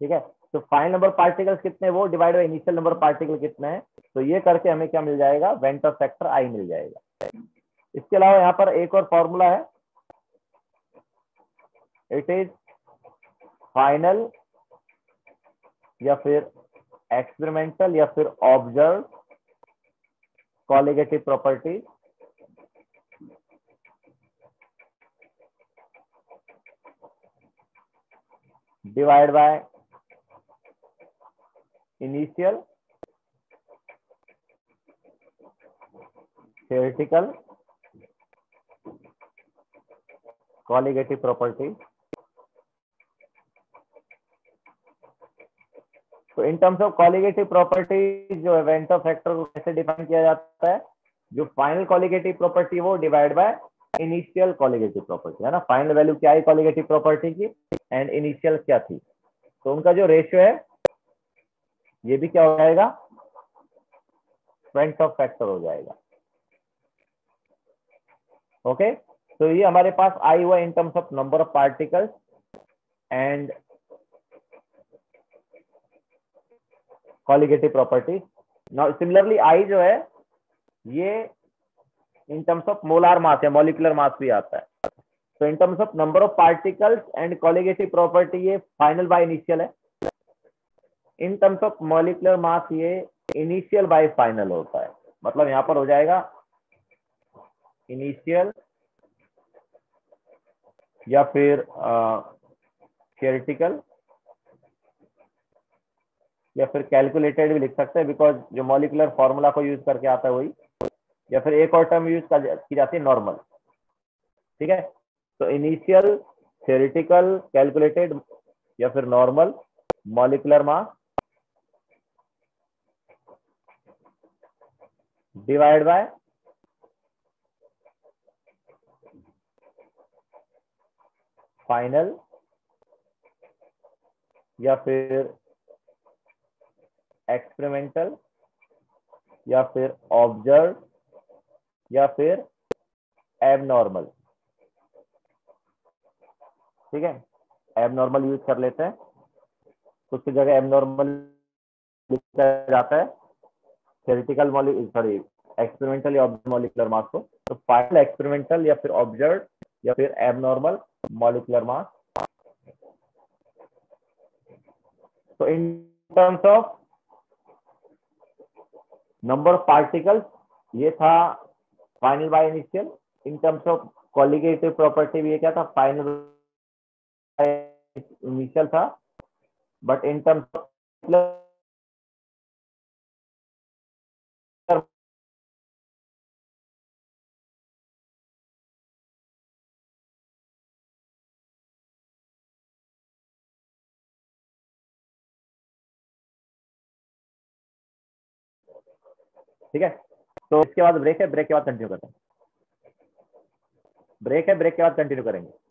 ठीक है। तो फाइनल नंबर पार्टिकल्स कितने वो divide by initial number particle कितने हैं, तो ये करके हमें क्या मिल जाएगा, वेंटर फैक्टर आई मिल जाएगा। इसके अलावा यहाँ पर एक और फॉर्मूला है, इट इज फाइनल या फिर एक्सपेरिमेंटल या फिर observe colligative property divide by initial theoretical colligative property. तो in terms of colligative property जो है वेंटर फैक्टर को कैसे डिफाइन किया जाता है, जो फाइनल कॉलिगेटिव प्रॉपर्टी वो divide by initial colligative property है ना। फाइनल वैल्यू क्या है कॉलिगेटिव प्रॉपर्टी की एंड इनिशियल क्या थी, तो उनका जो रेशियो है ये भी क्या हो जाएगा, वेंटर फैक्टर हो जाएगा। Okay okay? तो ये हमारे पास आई हुआ in terms of number of particles and colligative property. Now similarly i जो है ये in terms of molar mass या मॉलिक्यूलर मास भी आता है। तो in terms of number of particles and colligative property ये फाइनल बाय इनिशियल है। In terms of molecular mass ये इनिशियल बाय फाइनल होता है। मतलब यहां पर हो जाएगा इनिशियल या फिर थियोरेटिकल या फिर कैलकुलेटेड भी लिख सकते हैं, बिकॉज जो मॉलिक्यूलर फॉर्मूला को यूज करके आता है वही, या फिर एक और टर्म यूज की जाती है नॉर्मल। ठीक है, तो इनिशियल, थियोरेटिकल, कैलकुलेटेड या फिर normal molecular mass divide by final या फिर एक्सपेरिमेंटल या फिर ऑब्जर्व या फिर एबनॉर्मल। ठीक है, एबनॉर्मल यूज कर लेते हैं, कुछ जगह एबनॉर्मल लिखा जाता है थियोरेटिकल मॉलिक्यूलर सॉरी एक्सपेरिमेंटल या ऑब्जर्व मॉलिक्यूलर मास को। तो फाइनल एक्सपेरिमेंटल या फिर ऑब्जर्व या फिर एबनॉर्मल मॉलिक्यूलर मास। तो in terms of number of particles ये था final by initial. In terms of colligative property भी ये क्या था, फाइनल बाय इनिशियल था। बट इन टर्म्स ऑफ ठीक है, तो इसके बाद ब्रेक है, ब्रेक के बाद कंटिन्यू करते हैं। ब्रेक है, ब्रेक के बाद कंटिन्यू करेंगे।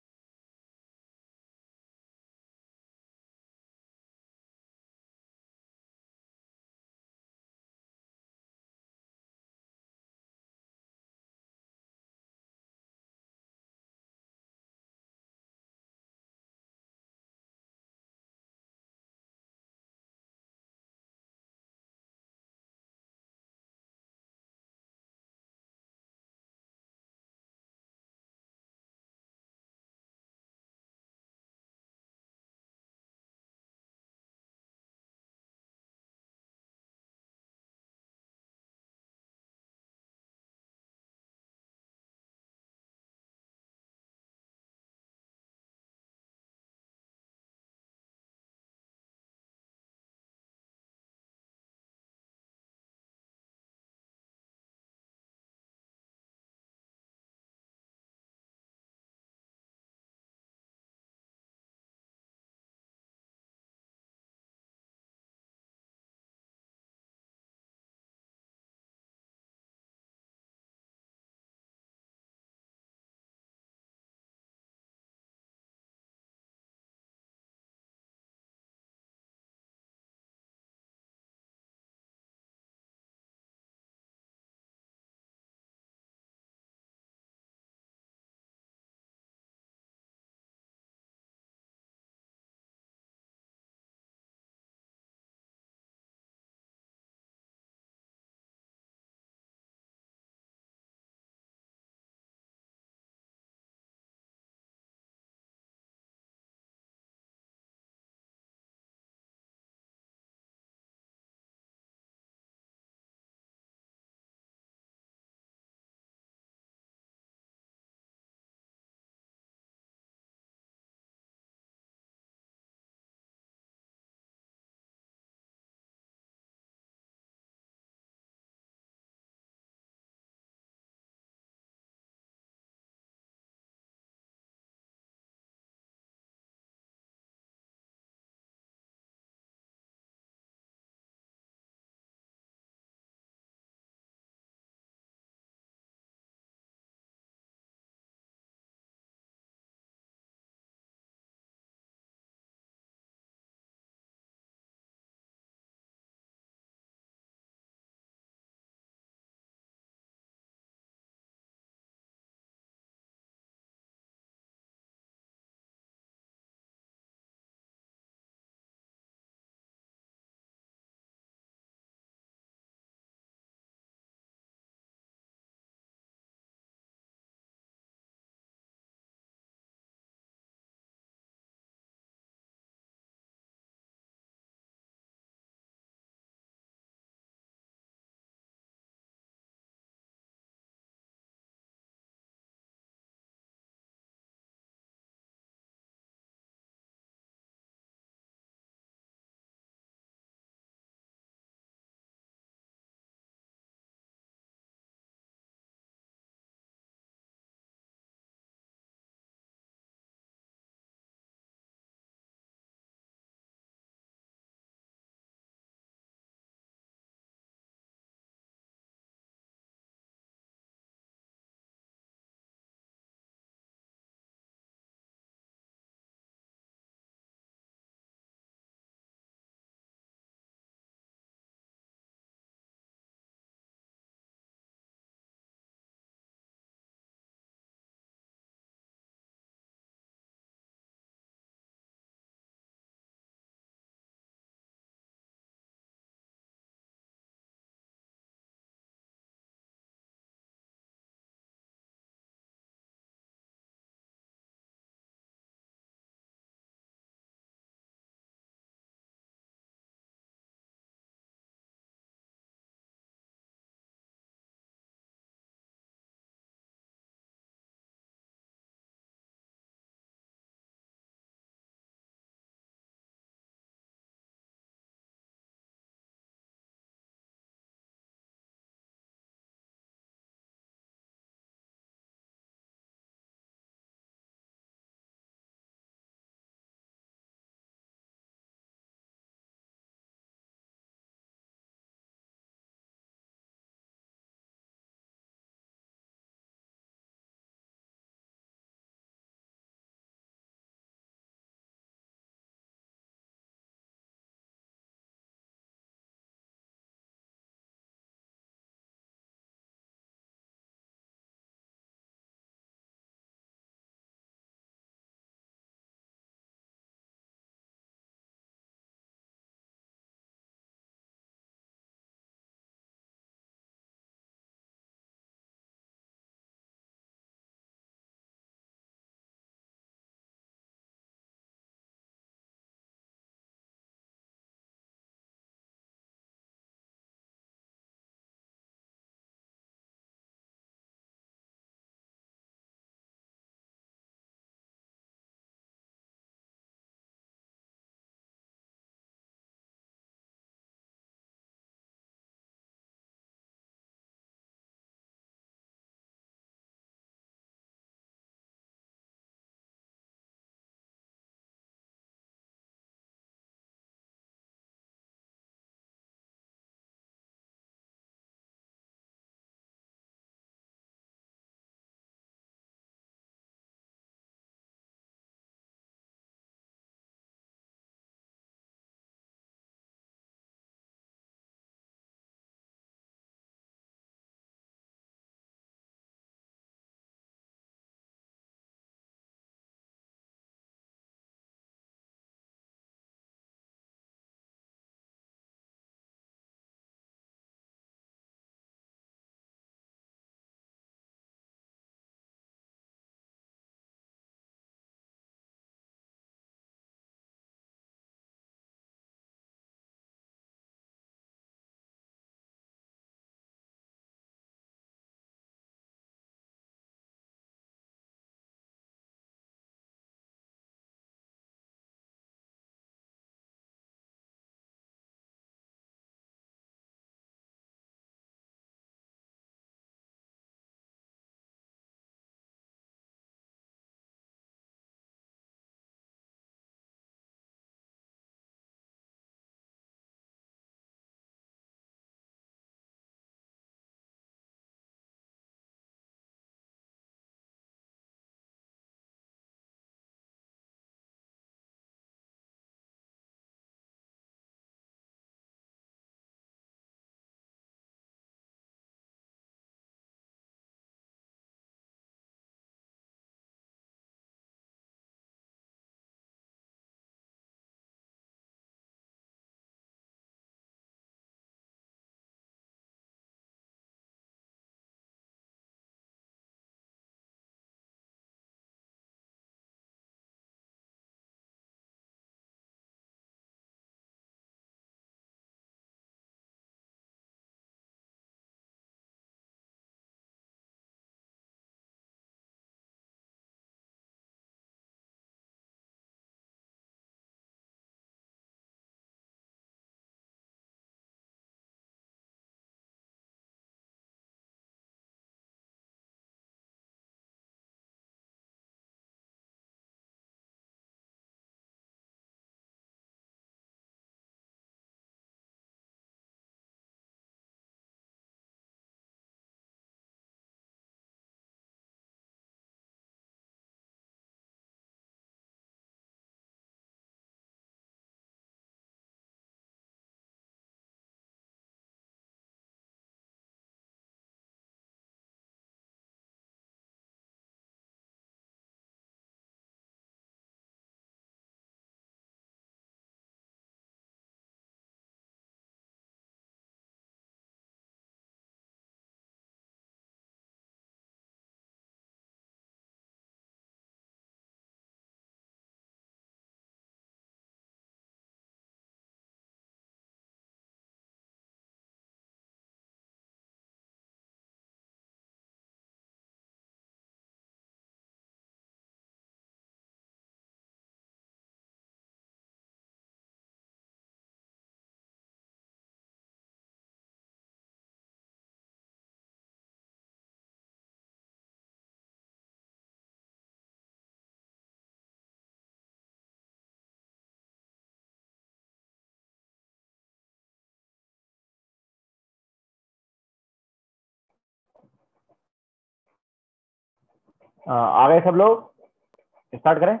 आ गए सब लोग, स्टार्ट करें।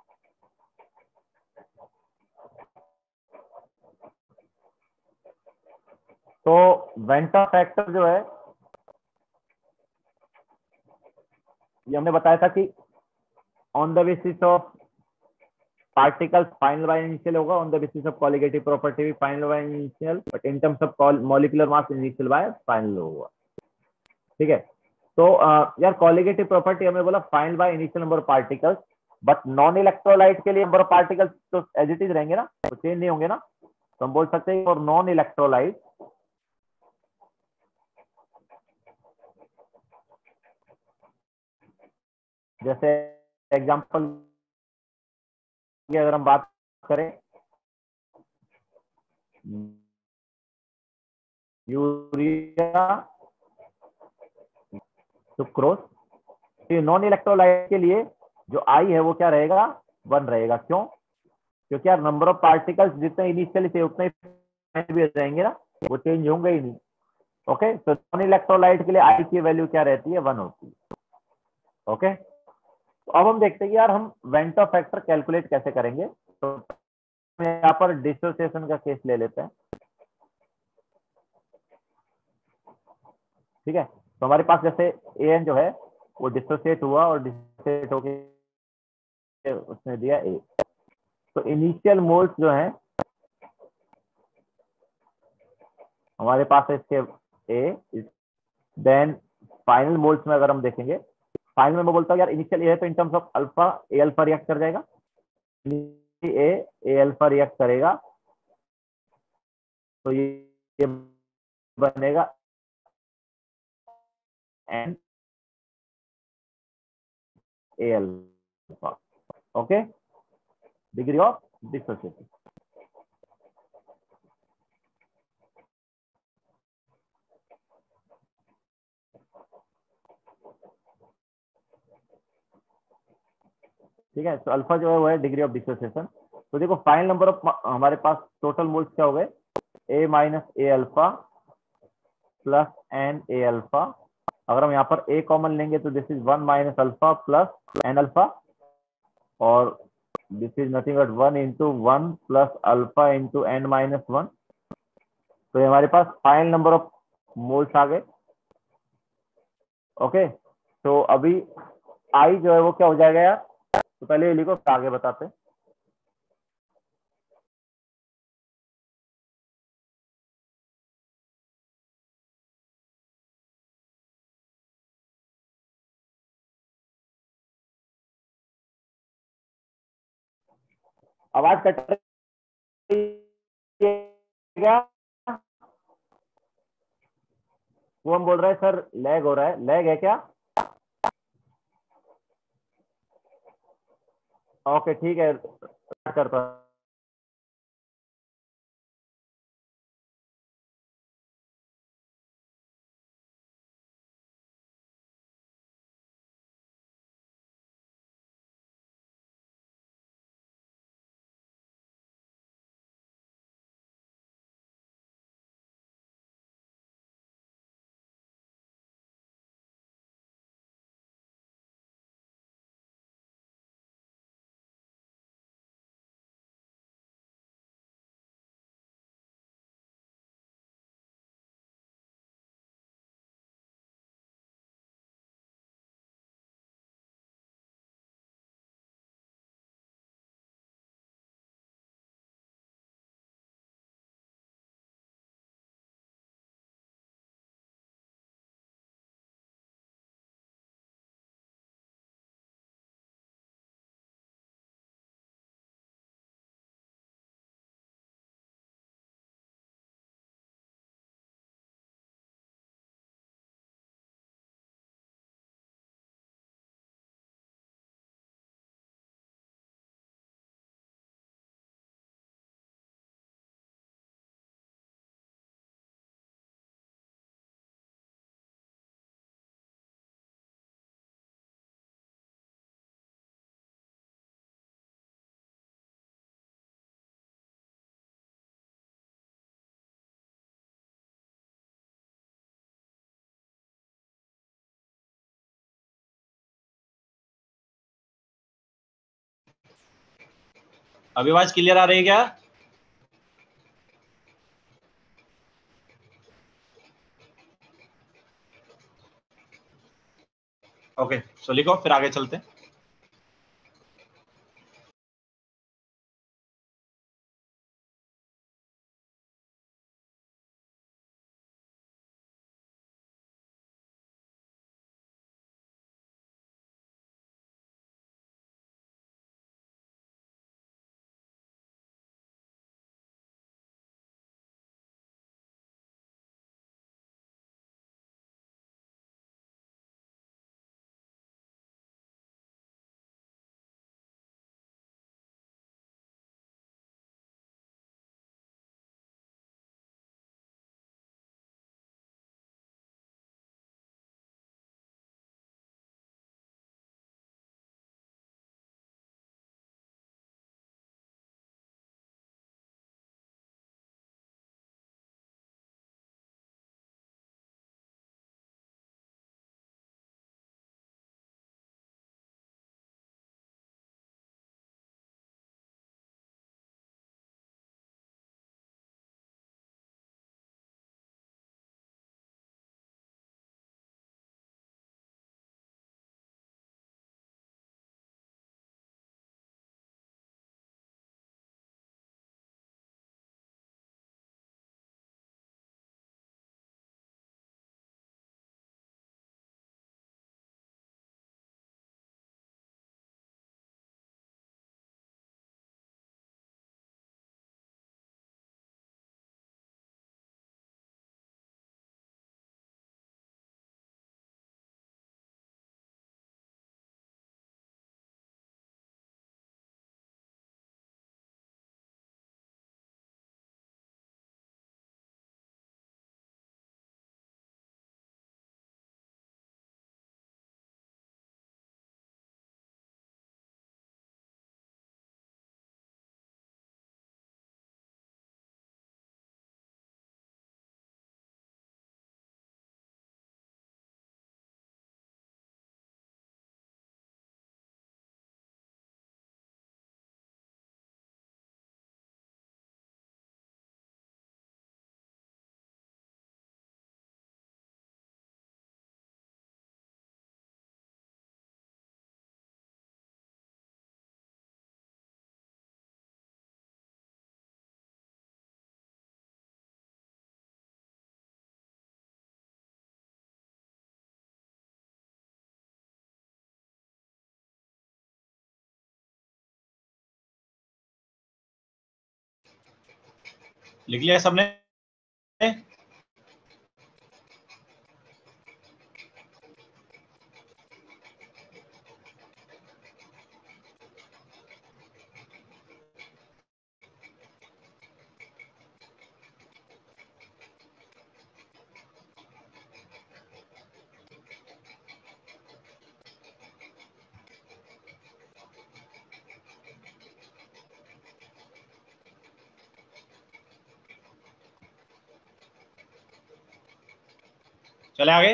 तो वेंटा फैक्टर जो है ये हमने बताया था कि on the basis of particles final by initial होगा, on the basis of colligative property भी final by initial, but in terms of molecular mass initial by final होगा। ठीक है, तो uh, यार कॉलिगेटिव प्रॉपर्टी हमने बोला final by initial number of particles, but non electrolyte के लिए नंबर ऑफ पार्टिकल्स तो एज इट इज रहेंगे ना, तो चेंज नहीं होंगे ना। तो हम बोल सकते हैं फॉर नॉन इलेक्ट्रोलाइट जैसे एग्जांपल की अगर हम बात करें यूरिया सुक्रोज, तो नॉन इलेक्ट्रोलाइट के लिए जो आई है वो क्या रहेगा, वन रहेगा। क्यों? क्योंकि यार नंबर ऑफ पार्टिकल्स जितने इनिशियली थे उतने भी रहेंगे ना, वो चेंज होंगे ही नहीं। ओके, तो नॉन इलेक्ट्रोलाइट के लिए आई की वैल्यू क्या रहती है, वन होती है। ओके, तो अब हम देखते हैं कि यार हम वेंटा फैक्टर कैलकुलेट कैसे करेंगे। तो यहाँ पर डिसोसिएशन का केस ले लेते हैं। ठीक है, तो हमारे पास जैसे ए एन जो है वो डिसोसिएट हुआ और डिसोसिएट होके उसने दिया ए। तो इनिशियल मोल्स जो है हमारे पास है इसके ए, देन फाइनल मोल्स में अगर हम देखेंगे, फाइनल में मैं बोलता हूँ यार इनिशियल ए है तो in terms of alpha A alpha react कर जाएगा, ए ए अल्फा रिएक्ट करेगा तो ये, ये बनेगा n a alpha. Okay, degree of dissociation. ठीक है, तो अल्फा जो है वो है डिग्री ऑफ डिसोसिएशन। तो देखो फाइनल नंबर ऑफ हमारे पास टोटल मोल्स क्या हो गए, a minus a alpha plus n a alpha. अगर हम यहाँ पर ए कॉमन लेंगे तो this is one minus alpha plus n alpha, और this is nothing but one into one plus alpha into n minus one. तो ये हमारे पास फाइनल नंबर ऑफ मोल्स आ गए। ओके, तो अभी आई जो है वो क्या हो जाएगा यार, तो पहले ये लिखो फिर आगे बताते हैं। आवाज कट रही है क्या? वो हम बोल रहे हैं सर लैग हो रहा है, लैग है क्या? ओके ठीक है, करता अभी आवाज क्लियर आ रही है क्या? ओके, सो लिखो, फिर आगे चलते हैं। लिख लिया सबने? चले आगे।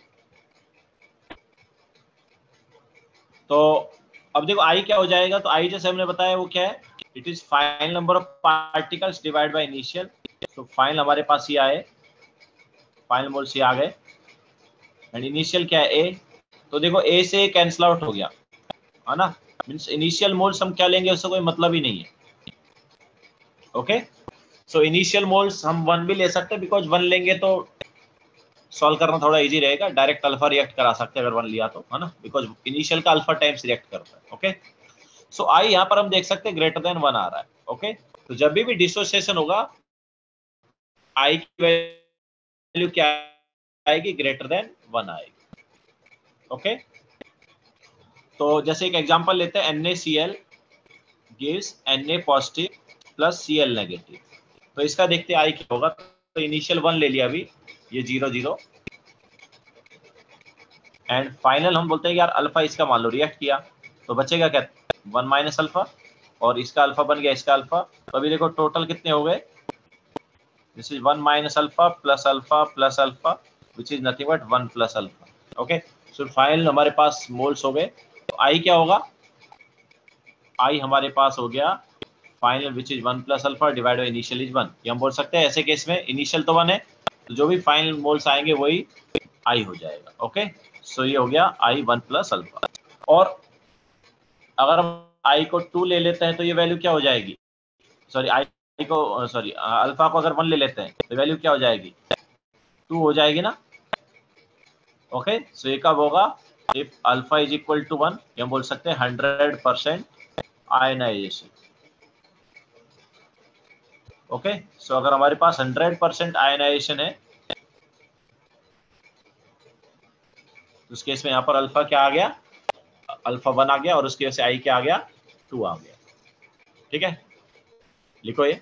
तो अब देखो आई क्या हो जाएगा, तो आई जैसे हमने बताया वो क्या है, it is final number of particles divide by initial. तो फाइनल हमारे पास ये आए, फाइनल मोल्स ये आ गए, एंड इनिशियल क्या है ए। तो देखो ए से कैंसिल आउट हो गया है ना, मींस इनिशियल मोल्स हम क्या लेंगे उससे कोई मतलब ही नहीं है। ओके, सो इनिशियल मोल्स हम वन भी ले सकते हैं, बिकॉज वन लेंगे तो सॉल्व करना थोड़ा इजी रहेगा, डायरेक्ट अल्फा रिएक्ट करा सकते हैं अगर वन लिया तो, है ना, बिकॉज इनिशियल का अल्फा टाइम्स रिएक्ट करता है। ओके, सो आई यहाँ पर हम देख सकते हैं ग्रेटर देन वन आ रहा है। ओके, तो जब भी भी डिसोसिएशन होगा आई की वैल्यू क्या आएगी, ग्रेटर देन वन आएगी। ओके, तो जैसे एक एग्जांपल लेते हैं, NaCl gives Na positive plus Cl negative. तो इसका देखते हैं आई क्या होगा। तो इनिशियल वन ले लिया अभी, ये जीरो जीरो, एंड फाइनल हम बोलते हैं यार अल्फा इसका मान लो रिएक्ट किया, तो बचेगा क्या, वन माइनस अल्फा, और इसका अल्फा बन गया इसका अल्फा। तो अभी देखो टोटल कितने हो गए, this is one minus alpha plus alpha plus alpha which is nothing but one plus alpha. Okay, so final हमारे पास मोल्स हो गए। तो आई क्या होगा, आई हमारे पास हो गया final which is one plus alpha divide by initial is one. ये हम बोल सकते हैं ऐसे केस में इनिशियल तो वन है, तो जो भी फाइनल मोल्स आएंगे वही आई हो जाएगा। ओके, सो ये हो गया आई वन प्लस अल्फा। और अगर हम आई को टू ले लेते हैं तो ये वैल्यू क्या हो जाएगी, सॉरी आई को सॉरी अल्फा को अगर वन ले लेते हैं तो वैल्यू क्या हो जाएगी, टू हो जाएगी ना। ओके, सो ये कब होगा, if alpha is equal to one, ये हम बोल सकते हैं hundred percent ionization. Okay, so अगर हमारे पास हंड्रेड परसेंट आयनाइजेशन है तो उस केस में यहाँ पर अल्फा क्या आ गया, अल्फा वन आ गया, और उसकी वजह से आई क्या आ गया, टू आ गया। ठीक है, लिखो ये।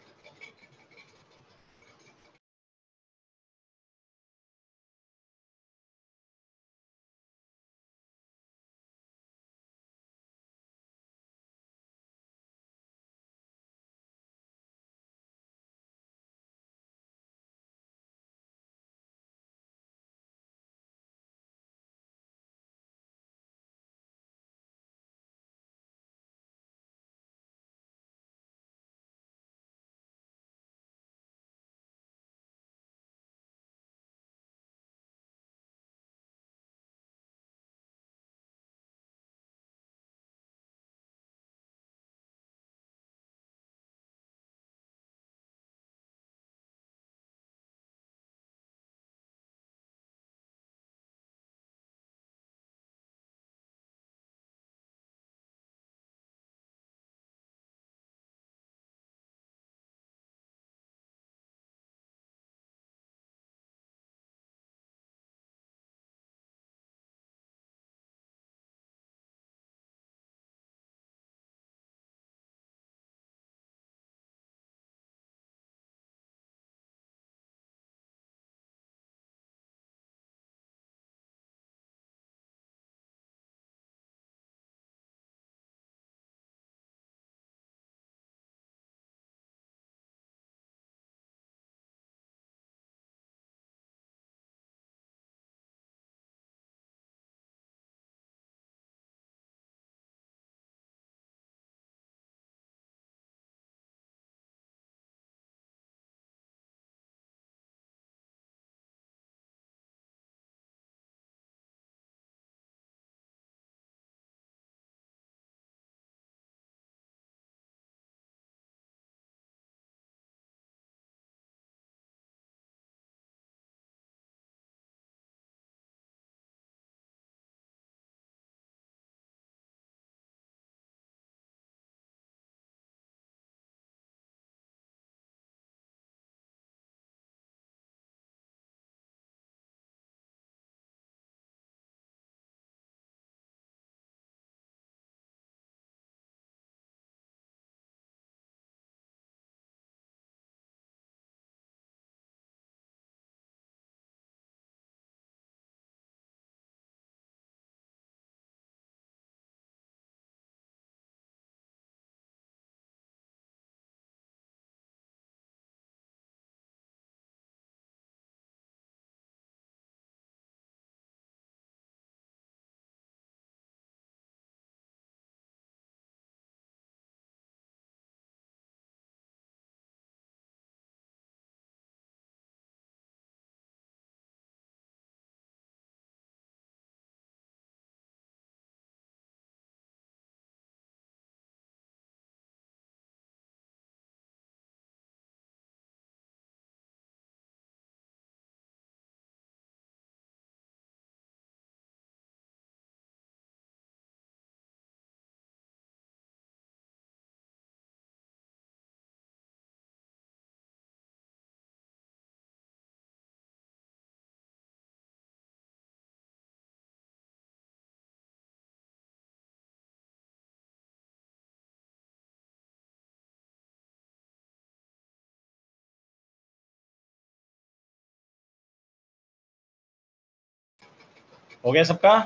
हो गया सबका।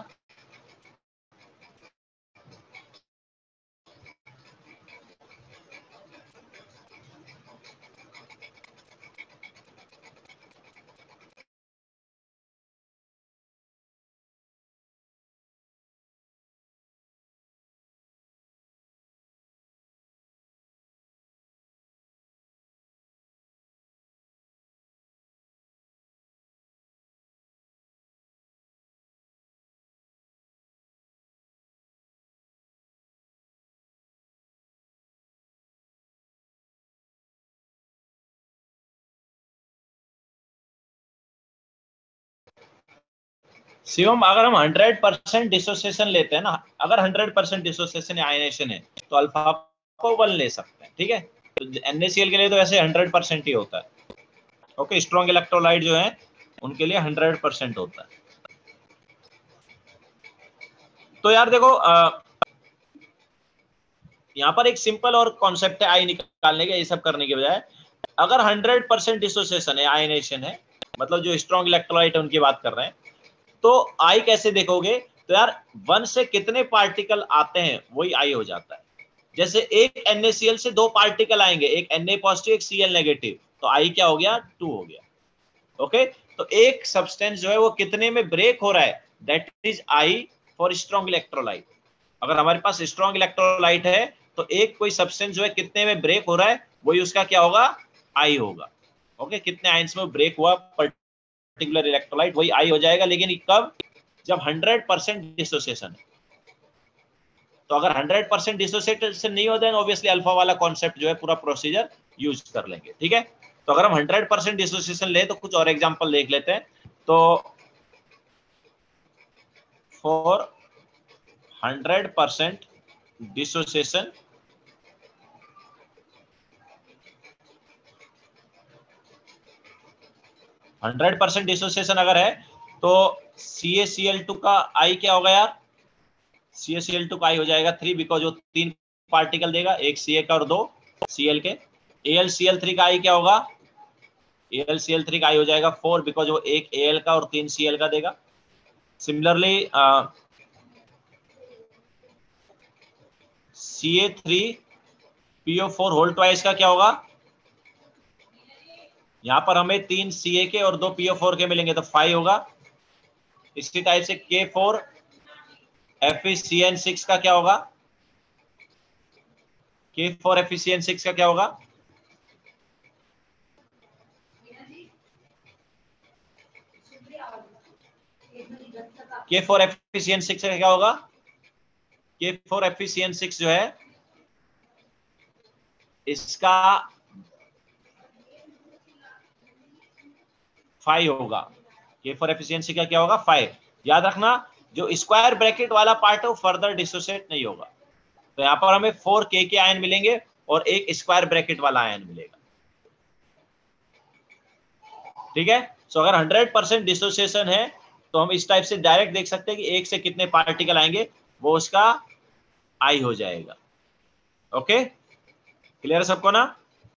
शिवम अगर हम हंड्रेड परसेंट डिसोसिएशन लेते हैं ना, अगर हंड्रेड परसेंट डिसोसिएशन या आयनेशन है तो अल्फा को वन ले सकते हैं, ठीक है। तो NaCl के लिए तो ऐसे हंड्रेड परसेंट ही होता है। ओके, स्ट्रॉन्ग इलेक्ट्रोलाइट जो है उनके लिए हंड्रेड परसेंट होता है। तो यार देखो आ, यहाँ पर एक सिंपल और कॉन्सेप्ट है आई निकालने के, ये सब करने के बजाय। अगर हंड्रेड परसेंट डिसोसिएशन है, आयनेशन है, मतलब जो स्ट्रॉन्ग इलेक्ट्रोलाइट है उनकी बात कर रहे हैं, तो आई कैसे देखोगे? तो यार वन से कितने पार्टिकल आते हैं वही आई हो जाता है। जैसे एक NaCl से दो पार्टिकल आएंगे, एक Na पॉजिटिव एक Cl नेगेटिव, तो आई क्या हो गया? टू हो गया। ओके, तो एक सब्सटेंस जो है वो कितने में ब्रेक हो रहा है, that is i for strong electrolyte. अगर हमारे पास स्ट्रॉन्ग इलेक्ट्रोलाइट है तो एक कोई सब्सटेंस जो है कितने में ब्रेक हो रहा है, वही उसका क्या होगा? आई होगा। ओके, कितने आयंस में ब्रेक हुआ पर्टिकुलर इलेक्ट्रोलाइट, वही आई हो जाएगा। लेकिन कब? जब हंड्रेड परसेंट डिसोसिएशन है। तो अगर हंड्रेड परसेंट डिसोसिएशन नहीं होता है, ऑब्वियसली अल्फा वाला कॉन्सेप्ट जो है पूरा प्रोसीजर यूज कर लेंगे, ठीक है। तो अगर हम हंड्रेड परसेंट डिसोसिएशन ले तो कुछ और एग्जांपल देख लेते हैं। तो for hundred percent dissociation, hundred percent dissociation अगर है तो सी ए सी एल टू का आई क्या होगा यार? सी ए सी एल टू का आई हो जाएगा थ्री, बिकॉज वो तीन पार्टिकल देगा, एक Ca का और दो Cl के। A L C L three का आई क्या होगा? A L C L three का आई हो जाएगा फोर, बिकॉज वो एक Al का और तीन Cl का देगा। Similarly C A three P O four whole twice का क्या होगा? यहाँ पर हमें तीन Ca के और दो पी ओ फोर के मिलेंगे तो फाइव होगा। इसी टाइप से K four F E C N six का क्या होगा? K four F E C N six का क्या होगा? K four F E C N six का क्या होगा? K four F E C N six जो है इसका फाइव होगा। के फोर एफिशिएंसी का क्या होगा? फाइव। याद रखना, जो स्क्वायर ब्रैकेट वाला पार्ट है वो फर्दर डिसोसिएट नहीं होगा। तो यहाँ पर हमें फोर के के आयन मिलेंगे और एक स्क्वायर ब्रैकेट वाला आयन मिलेगा, ठीक है। सो अगर हंड्रेड परसेंट डिसोसिएशन है तो हम इस टाइप से डायरेक्ट देख सकते हैं कि एक से कितने पार्टिकल आएंगे, वो उसका आई हो जाएगा। ओके, क्लियर है सबको ना?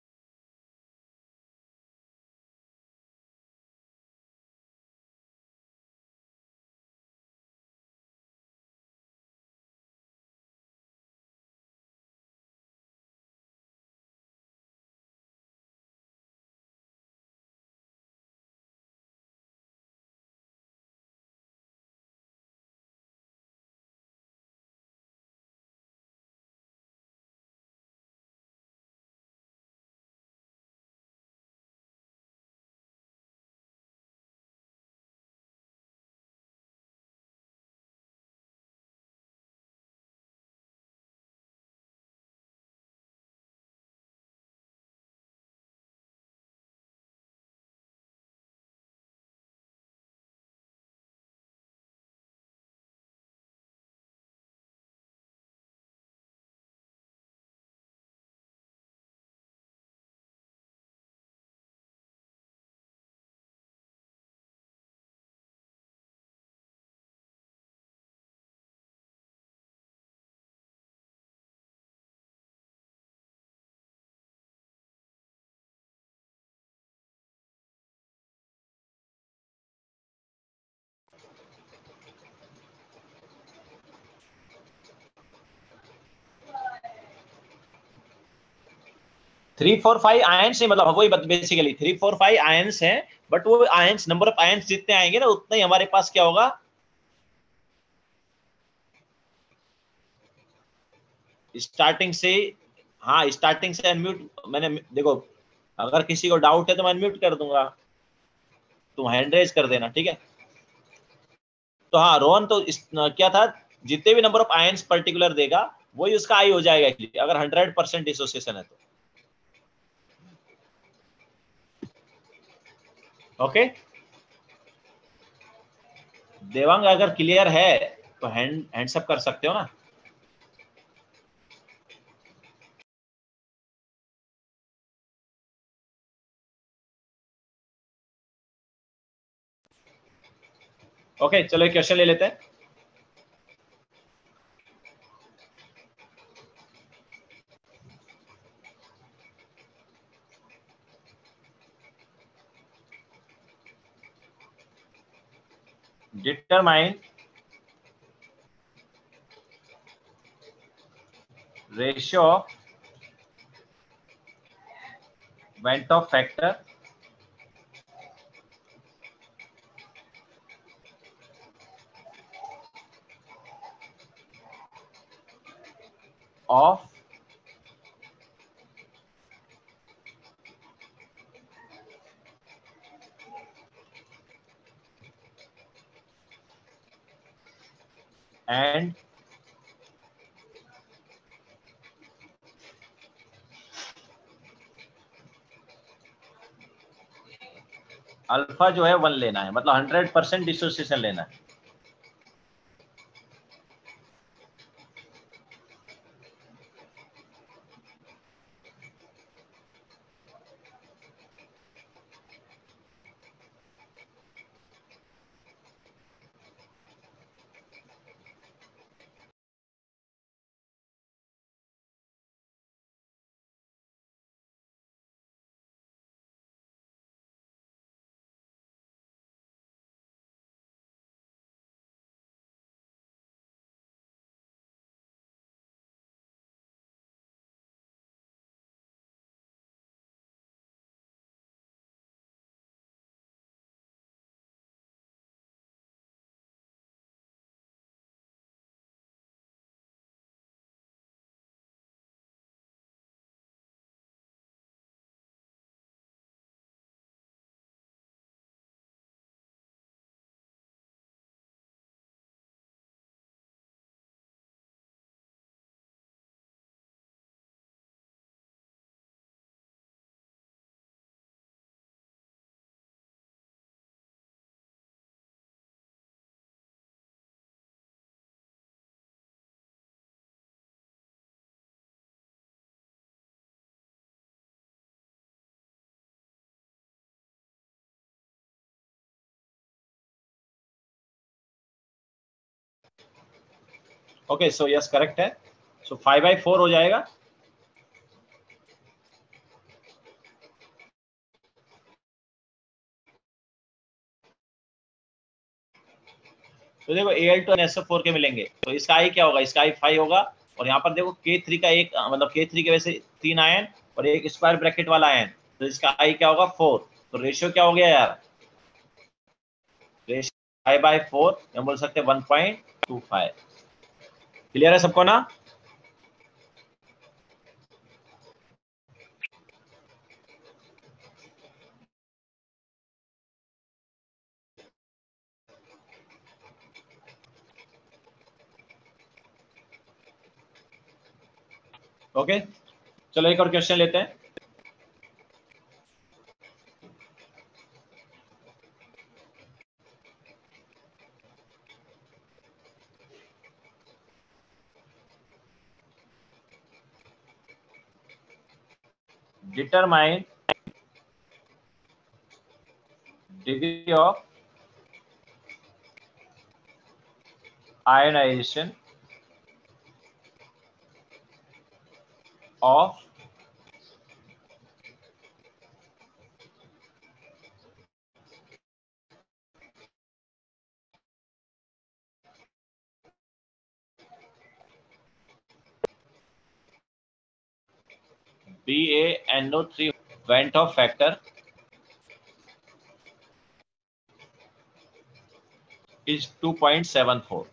थ्री फोर फाइव आयंस है, मतलब वही basically three four five ions है, बट वो आयंस, नंबर ऑफ आयंस जितने आएंगे ना उतना ही हमारे पास क्या होगा? स्टार्टिंग से। हाँ, स्टार्टिंग से अनम्यूट मैंने, देखो अगर किसी को डाउट है तो मैं अनम्यूट कर दूंगा, तुम हैंड रेज कर देना, ठीक है। तो हाँ रोहन, तो इस, क्या था, जितने भी नंबर ऑफ आयंस पर्टिकुलर देगा वही उसका आई हो जाएगा अगर हंड्रेड परसेंट डिसोसिएशन है तो। ओके, देवांग अगर क्लियर है तो हैंड हैंड्सअप कर सकते हो ना। ओके चलो एक क्वेश्चन ले लेते हैं। Determine ratio of van't Hoff factor of and alpha जो है वन लेना है, मतलब हंड्रेड परसेंट डिसोसिएशन लेना है। ओके सो यस करेक्ट है। सो फाइव बाई फोर हो जाएगा। तो देखो A L two S F four के मिलेंगे, तो इसका आई क्या होगा, इसका आई फाइव होगा। और यहाँ पर देखो के थ्री का एक मतलब के थ्री के वैसे तीन आयन और एक स्क्वायर ब्रैकेट वाला आयन, तो इसका आई क्या होगा फोर। तो रेशियो क्या हो गया यार, रेशियो फाइव बाई फोर, हम बोल सकते हैं one point two five. Clear है सबको ना। ओके चलो एक और क्वेश्चन लेते हैं। Determine degree of ionization of B A N O three van't Hoff factor is two point seven four.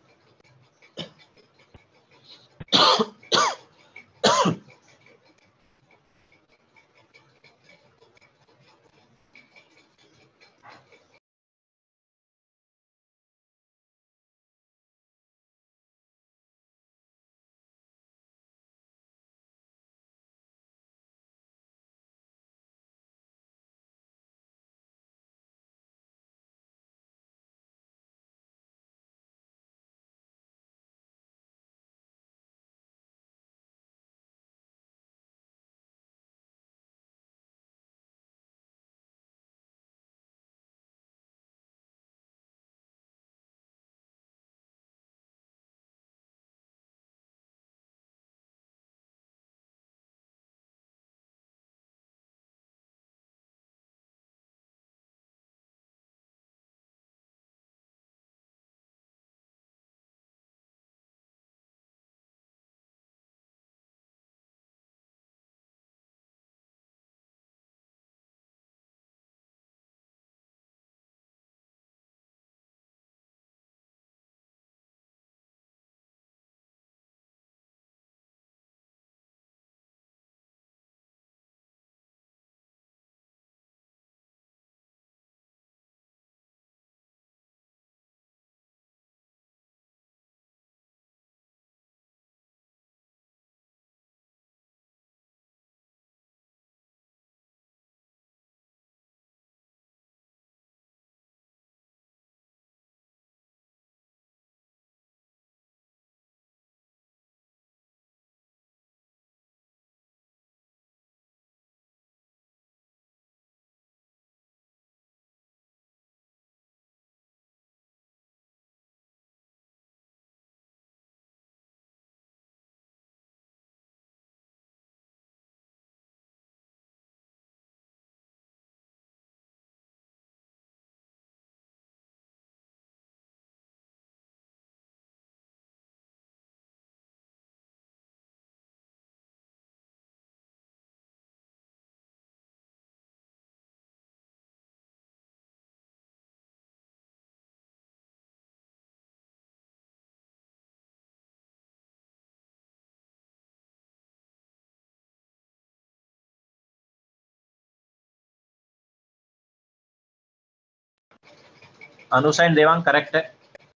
Anusha and Devang correct है।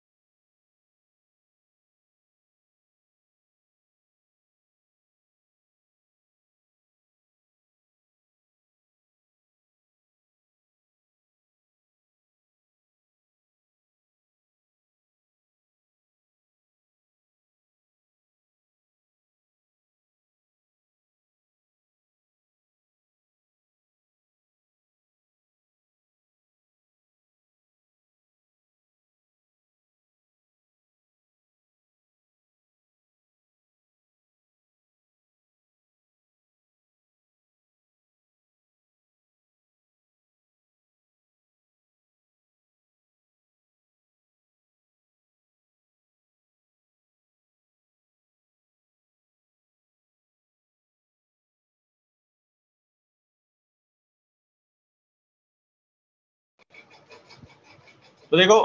तो देखो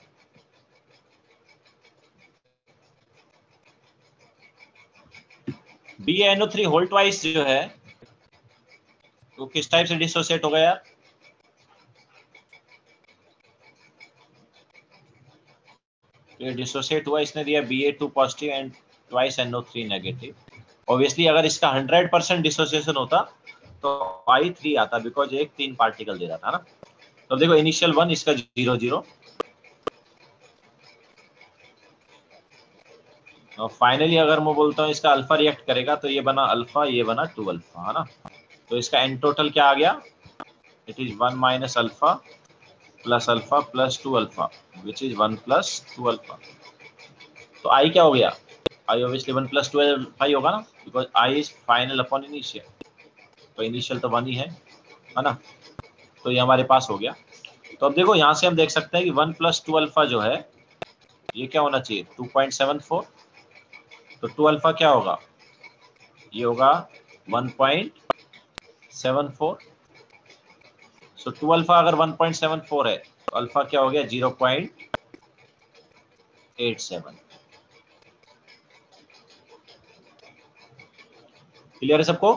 B N O three whole twice जो है वो किस टाइप से डिसोसिएट हो गया? ये डिसोसिएट हुआ, इसने दिया B A two positive and twice N O three negative. Obviously अगर इसका हंड्रेड परसेंट डिसोसिएशन होता तो आई थ्री आता, बिकॉज एक तीन पार्टिकल दे रहा था ना। तो देखो इनिशियल वन, इसका जीरो जीरो, और फाइनली अगर मैं बोलता हूँ इसका अल्फा रिएक्ट करेगा तो ये बना अल्फा, ये बना टू अल्फा, है ना। तो इसका एन टोटल क्या आ गया? It is one minus alpha plus alpha plus two alpha which is one plus two alpha. तो आई क्या हो गया? I obviously one plus two alpha ही होगा ना, because i is final upon initial. तो इनिशियल तो वन ही है है ना। तो ये हमारे पास हो गया। तो अब देखो यहाँ से हम देख सकते हैं कि वन प्लस टू अल्फा जो है ये क्या होना चाहिए? Two point seven four. तो टू अल्फा क्या होगा? ये होगा one point seven four. So two alpha अगर वन पॉइंट सेवन फोर है तो अल्फा क्या हो गया? Zero point eight seven. Clear है सबको?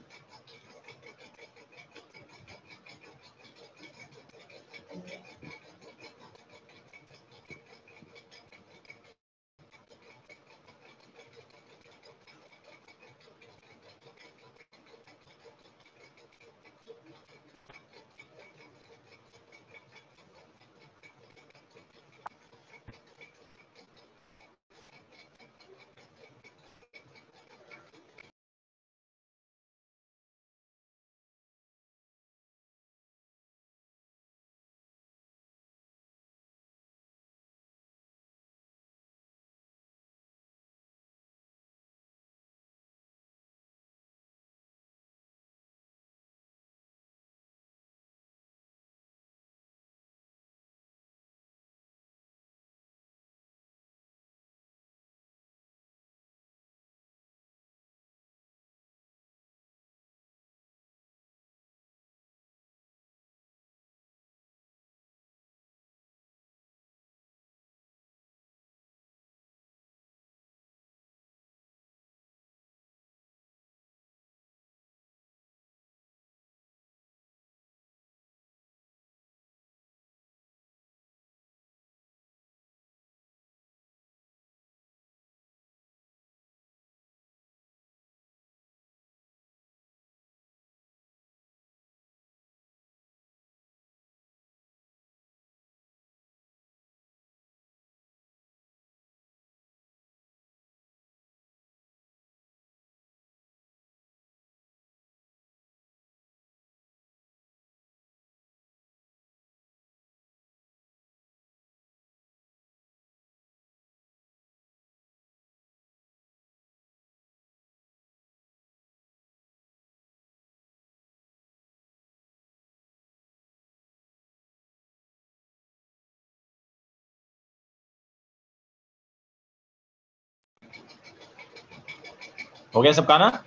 हो गया सबका ना?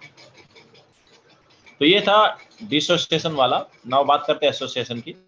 तो ये था डिसोसिएशन वाला। नाउ बात करते हैं एसोसिएशन की।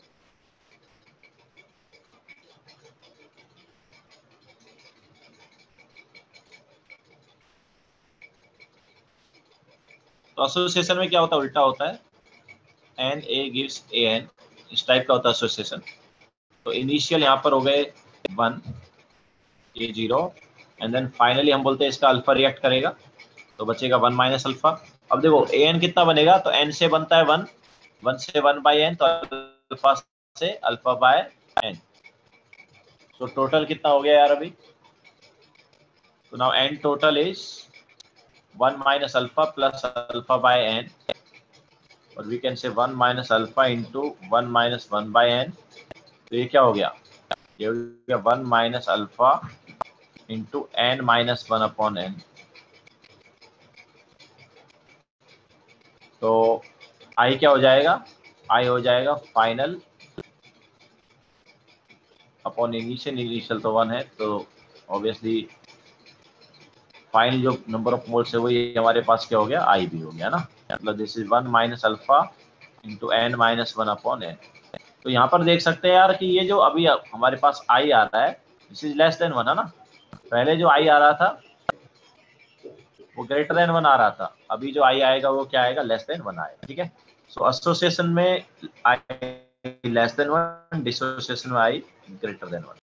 तो एसोसिएशन में क्या होता है? उल्टा होता है। N A gives A n, इस टाइप का होता है एसोसिएशन। तो इनिशियल यहाँ पर हो गए वन, ये जीरो, एंड देन फाइनली हम बोलते हैं इसका अल्फा रिएक्ट करेगा तो बचेगा वन माइनस अल्फा। अब देखो ए एन कितना बनेगा, तो एन से बनता है वन, वन से वन बाई एन, तो अल्फा से अल्फा बाय एन। तो टोटल कितना हो गया यार अभी, तो now n total is one minus alpha plus alpha by n, और we can say one minus alpha into one minus one by n. तो ये क्या हो गया, ये हो गया one minus alpha into n minus one upon n. तो आई क्या हो जाएगा, आई हो जाएगा फाइनल अपॉन इनिशियल, इनिशियल तो वन है, तो ऑब्वियसली फाइनल जो नंबर ऑफ मोल्स है वही हमारे पास क्या हो गया, आई भी हो गया ना। मतलब this is one minus alpha into n minus one upon n. तो यहाँ पर देख सकते हैं यार कि ये जो अभी हमारे पास आई आ रहा है this is less than one है ना। पहले जो आई आ रहा था वो ग्रेटर देन वन आ रहा था, अभी जो आई आएगा वो क्या आएगा, लेस देन वन आएगा। ठीक है, सो एसोसिएशन में i less than one, dissociation में आई ग्रेटर देन वन।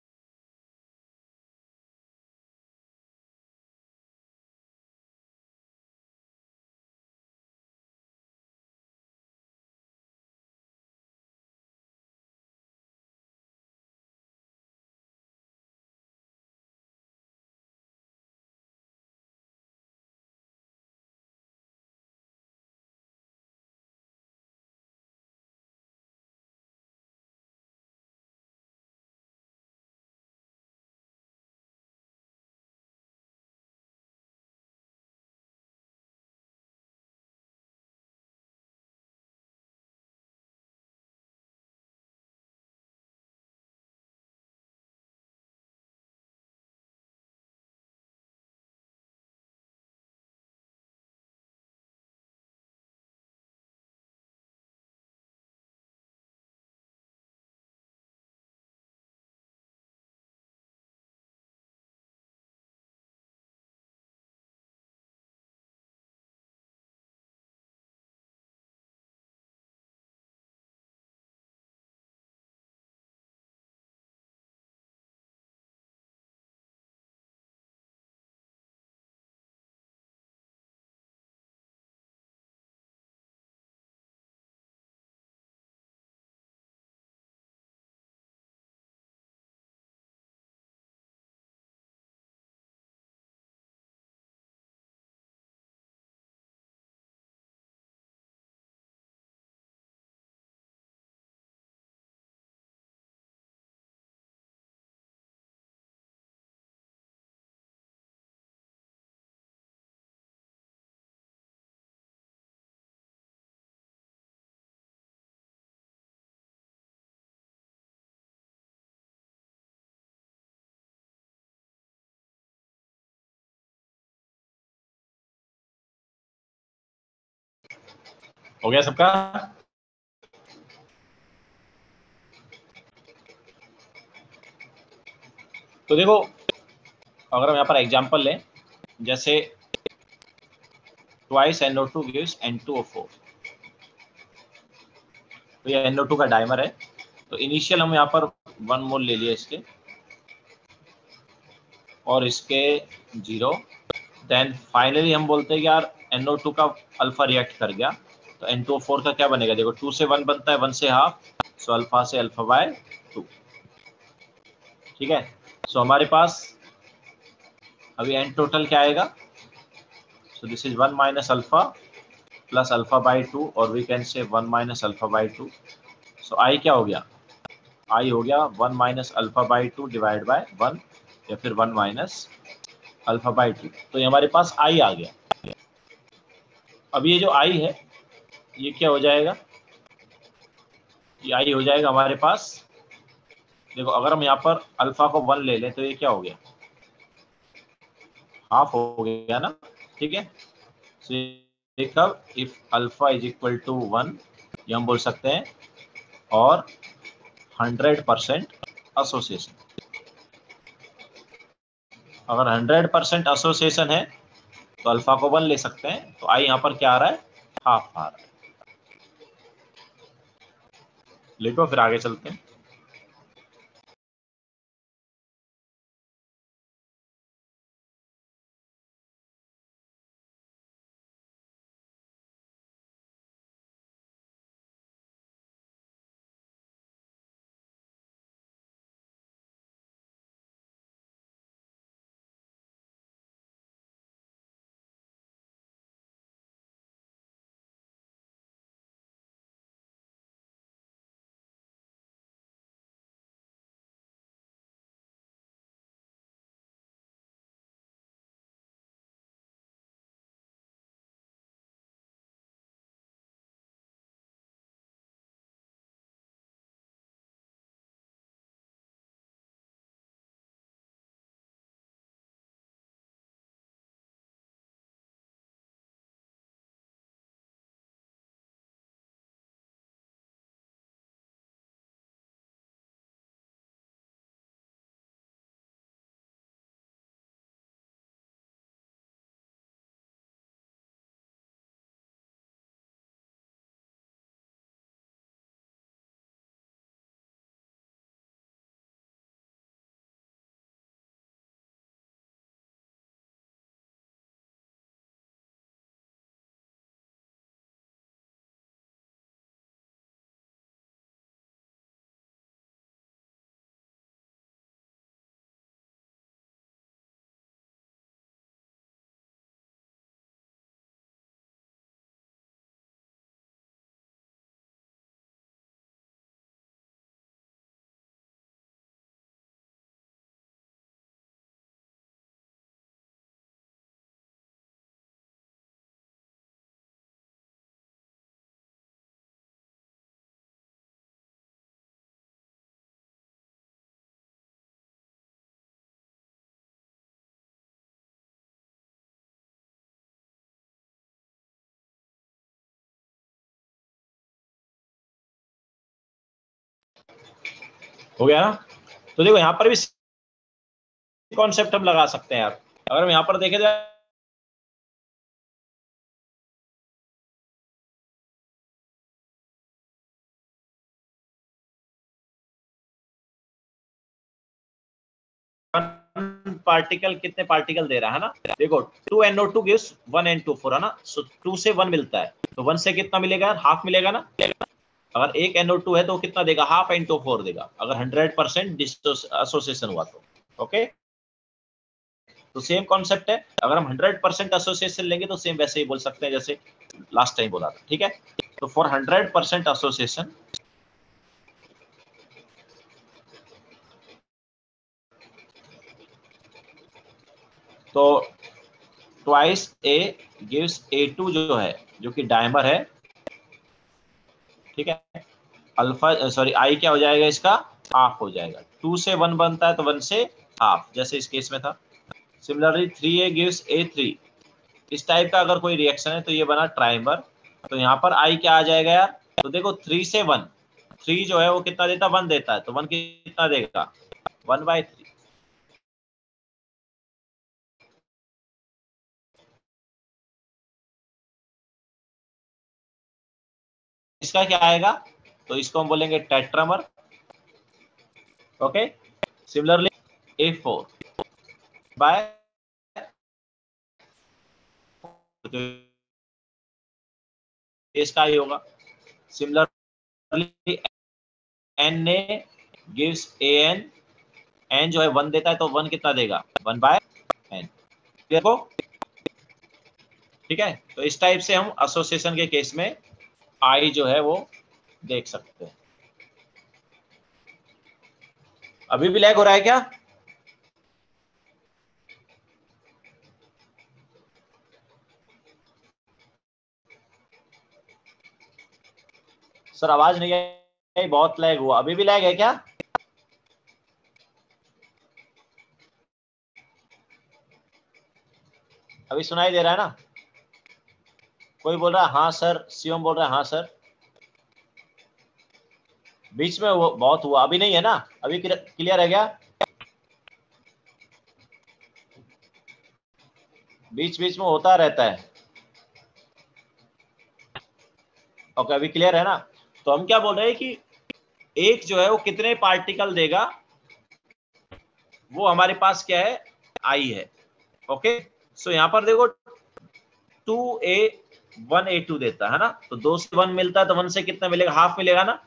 हो गया सबका। तो देखो अगर हम यहाँ पर एग्जांपल लें, जैसे twice N O two gives N two O four, तो ये एन ओ टू का डाइमर है। तो इनिशियल हम यहाँ पर वन मोल ले लिया इसके, और इसके जीरो, देन फाइनली हम बोलते हैं कि यार एन ओ टू का अल्फा रिएक्ट कर गया, तो एन टू ओ फोर का क्या बनेगा, देखो टू से वन बनता है, वन से हाफ, सो अल्फा से अल्फा बाय टू। ठीक है, सो हमारे पास अभी एन टोटल क्या आएगा, so this is one minus alpha plus alpha by two, और we can say one minus alpha by two. So i क्या हो गया, आई हो गया one minus alpha by two divide by one, या फिर one minus alpha by two. तो ये हमारे पास आई आ गया। अब ये जो आई है ये क्या हो जाएगा, ये आई हो जाएगा हमारे पास, देखो अगर हम यहाँ पर अल्फा को वन ले लें तो ये क्या हो गया, हाफ हो गया ना। ठीक है, सो देखो if alpha is equal to one, ये हम बोल सकते हैं, और हंड्रेड परसेंट एसोसिएशन। अगर हंड्रेड परसेंट एसोसिएशन है तो अल्फा को वन ले सकते हैं, तो आई यहाँ पर क्या आ रहा है, हाफ आ रहा है। लिखो फिर आगे चलते हैं। हो गया ना। तो देखो यहाँ पर भी कॉन्सेप्ट हम लगा सकते हैं यार। अगर हम यहाँ पर देखें तो पार्टिकल कितने पार्टिकल दे रहा है ना। देखो two N O two gives one N two four है ना, सो टू से वन मिलता है, तो वन से कितना मिलेगा, हाफ मिलेगा ना। अगर एक एन ओ टू है तो कितना देगा, हाफ एन टू फोर देगा, अगर हंड्रेड परसेंट एसोसिएशन हुआ तो। ओके, तो सेम कॉन्सेप्ट है, अगर हम हंड्रेड परसेंट एसोसिएशन लेंगे तो सेम वैसे ही बोल सकते हैं जैसे लास्ट टाइम बोला था। ठीक है, तो फॉर हंड्रेड परसेंट एसोसिएशन तो twice A gives A two जो है, जो कि डायमर है, ठीक है, अल्फा सॉरी आई क्या हो जाएगा इसका, हाफ हो जाएगा। टू से वन बनता है तो वन से हाफ, जैसे इस केस में था। Similarly three A gives A three, इस टाइप का अगर कोई रिएक्शन है तो ये बना ट्राइमर। तो यहाँ पर आई क्या आ जाएगा यार, तो देखो थ्री से वन, थ्री जो है वो कितना देता है, वन देता है, तो वन कितना देगा, वन बाई थ्री। इसका क्या आएगा, तो इसको हम बोलेंगे tetramer. Okay, similarly A four by, इसका ही होगा। Similarly N A gives A n, n जो है वन देता है तो वन कितना देगा, वन बाय एन। देखो ठीक है, तो इस टाइप से हम एसोसिएशन के केस में आई जो है वो देख सकते हैं। अभी भी लैग हो रहा है क्या, सर आवाज नहीं आई, बहुत लैग हुआ, अभी भी लैग है क्या। अभी सुनाई दे रहा है ना, कोई बोल रहा है हाँ सर, शिवम बोल रहा है हाँ सर। बीच में वो बहुत हुआ, अभी नहीं है ना, अभी क्लियर है क्या, बीच बीच में होता रहता है। ओके अभी क्लियर है ना। तो हम क्या बोल रहे हैं कि एक जो है वो कितने पार्टिकल देगा, वो हमारे पास क्या है, आई है। ओके, सो यहाँ पर देखो two A one A two देता है ना, तो दो से वन मिलता है तो वन से कितना मिलेगा, हाफ मिलेगा ना।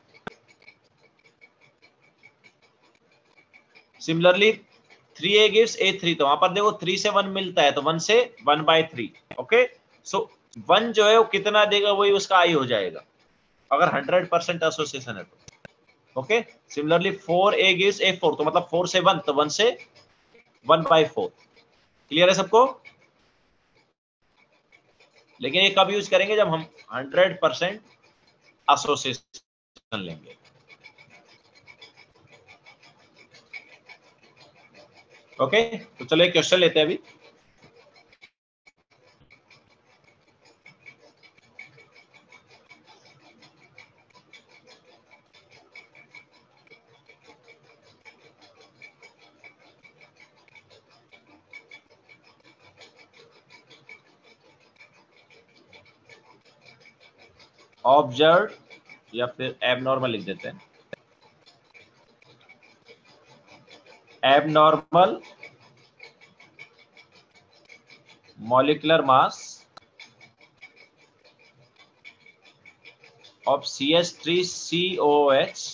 Similarly three A gives A three, तो वहां पर देखो थ्री से वन मिलता है तो वन से one by three. Okay, so one जो है वो कितना देगा, वही उसका आई हो जाएगा, अगर हंड्रेड परसेंट एसोसिएशन है तो। Okay, similarly four A gives A four, तो मतलब फोर से वन, तो वन से वन बाई फोर। क्लियर है सबको, लेकिन ये कब यूज करेंगे, जब हम हंड्रेड परसेंट एसोसिएशन लेंगे। ओके, तो चलो एक क्वेश्चन लेते हैं अभी। ऑब्जर्व या फिर एबनॉर्मल लिख देते हैं, abnormal molecular mass of C H three C O H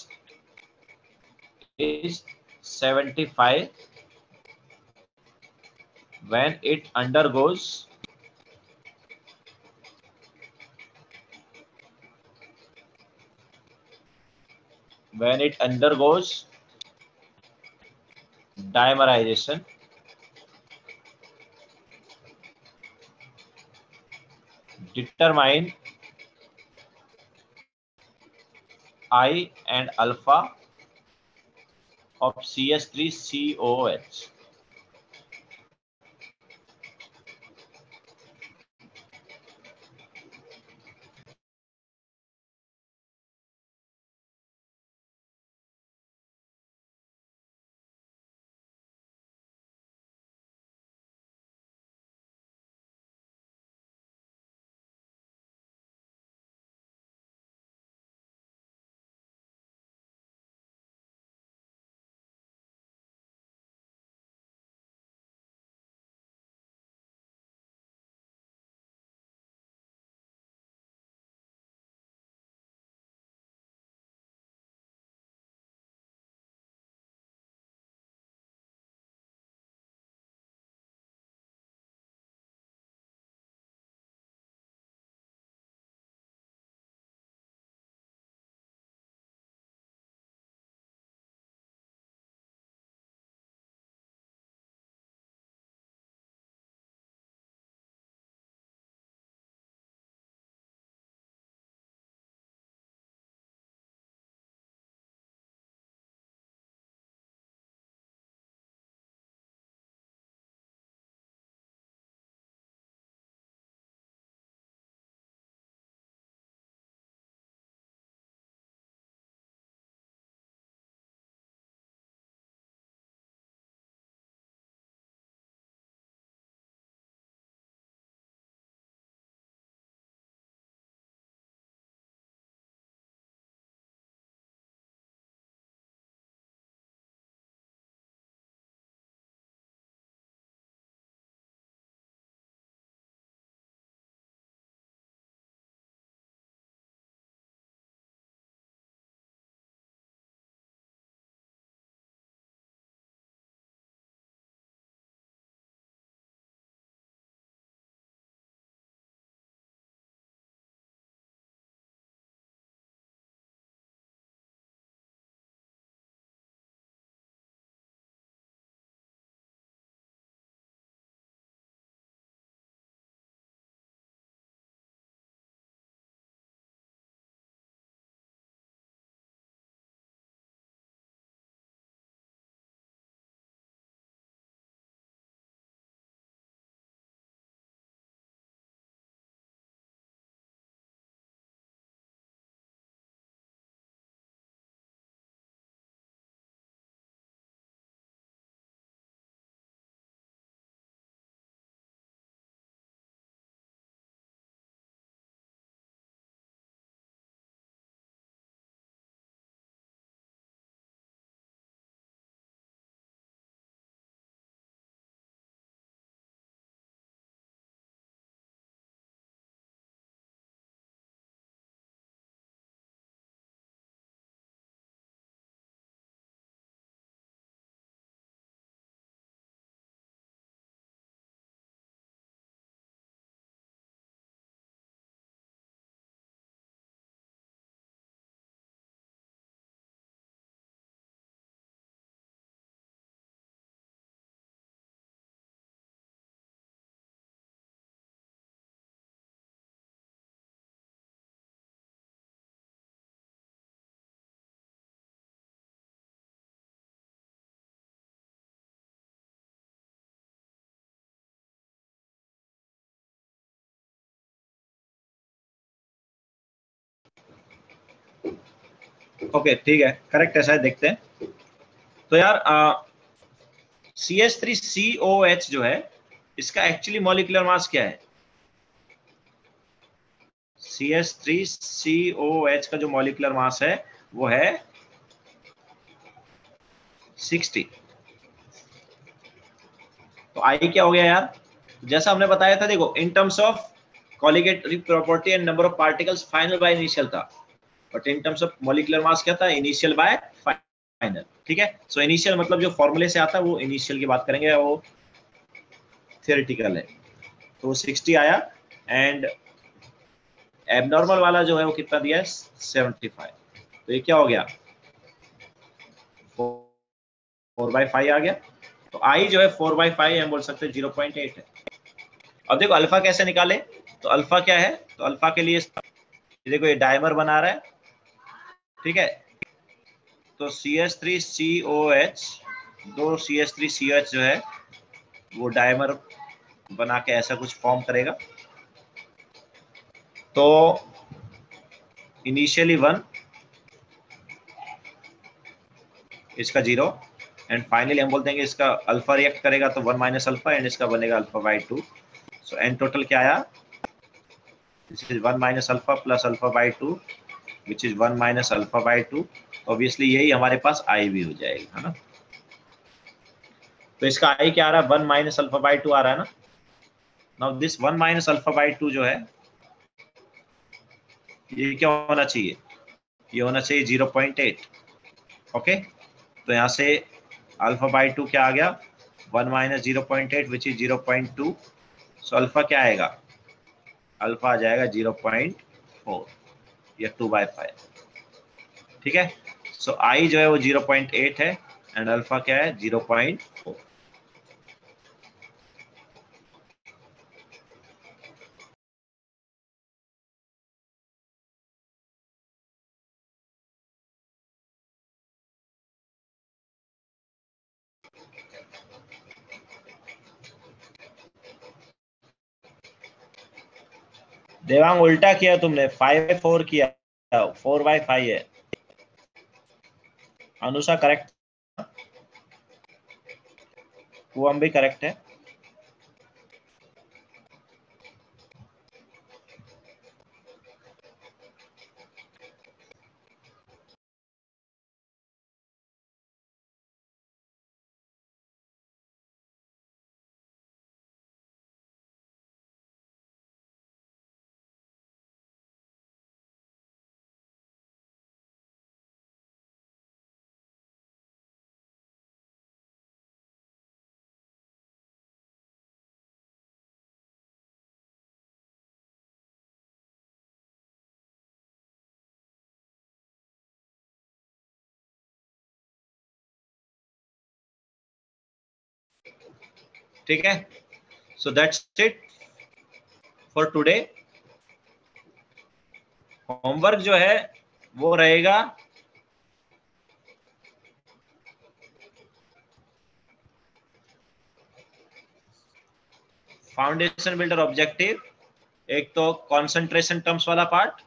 is seventy-five when it undergoes when it undergoes dimerization determine I and alpha of C H three C O H. Okay ठीक है, करेक्ट है शायद, देखते हैं। तो यार C H three C O H जो है इसका एक्चुअली मॉलिक्यूलर मास क्या है? C H three C O H का जो मॉलिक्यूलर मास है वो है सिक्सटी। तो आई क्या हो गया यार? जैसा हमने बताया था, देखो in terms of colligative property and number of particles final by initial था, but in terms of molecular mass क्या था? Initial by final. ठीक है, सो इनिशियल मतलब जो फॉर्मूले से आता है वो इनिशियल की बात करेंगे, वो थियोरेटिकल है। तो वो सिक्सटी आया, एंड एबनॉर्मल वाला जो है वो कितना दिया है? Seventy five. तो ये क्या हो गया? फोर बाई फाइव आ गया। तो आई जो है फोर बाई फाइव हम बोल सकते हैं जीरो पॉइंट एट है। अब देखो अल्फा कैसे निकाले? तो अल्फा क्या है? तो अल्फा के लिए देखो ये डायमर बना रहा है, ठीक है। तो C H three C O H, दो C H three C O H जो है वो डायमर बना के ऐसा कुछ फॉर्म करेगा। तो इनिशियली वन, इसका जीरो, एंड फाइनली हम बोल देंगे इसका अल्फा रिएक्ट करेगा तो वन माइनस अल्फा, एंड इसका बनेगा alpha by two. So n total क्या आया? This is one minus alpha plus alpha by two, which is one minus alpha by two. Obviously यही हमारे पास आई भी हो जाएगा, है ना। तो इसका आई क्या आ रहा है? One minus alpha by two आ रहा है ना। Now this one minus alpha by two जो है ये क्या होना चाहिए? ये होना चाहिए जीरो पॉइंट एट। ओके, तो यहाँ से अल्फा बाई टू क्या आ गया? One minus zero point eight which is zero point two. So alpha क्या आएगा? अल्फा आ जाएगा जीरो पॉइंट फोर या टू बाई फाइव। ठीक है, सो आई जो है वो जीरो पॉइंट एट है, एंड अल्फा क्या है? Zero point four. देवांग उल्टा किया तुमने, फाइव बाई फोर किया, फोर बाई फाइव है। अनुषा करेक्ट, वो हम भी करेक्ट है। ठीक है, so that's it for today. Homework जो है वो रहेगा फाउंडेशन बिल्डर ऑब्जेक्टिव, एक तो कॉन्सेंट्रेशन टर्म्स वाला पार्ट,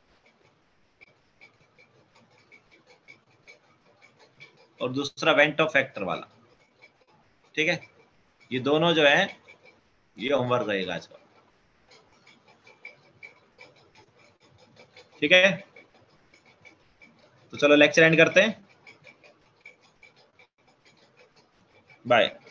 और दूसरा वेंट ऑफ फैक्टर वाला। ठीक है, ये दोनों जो है ये होमवर्क रहेगा आज का। ठीक है, तो चलो लेक्चर एंड करते हैं। बाय।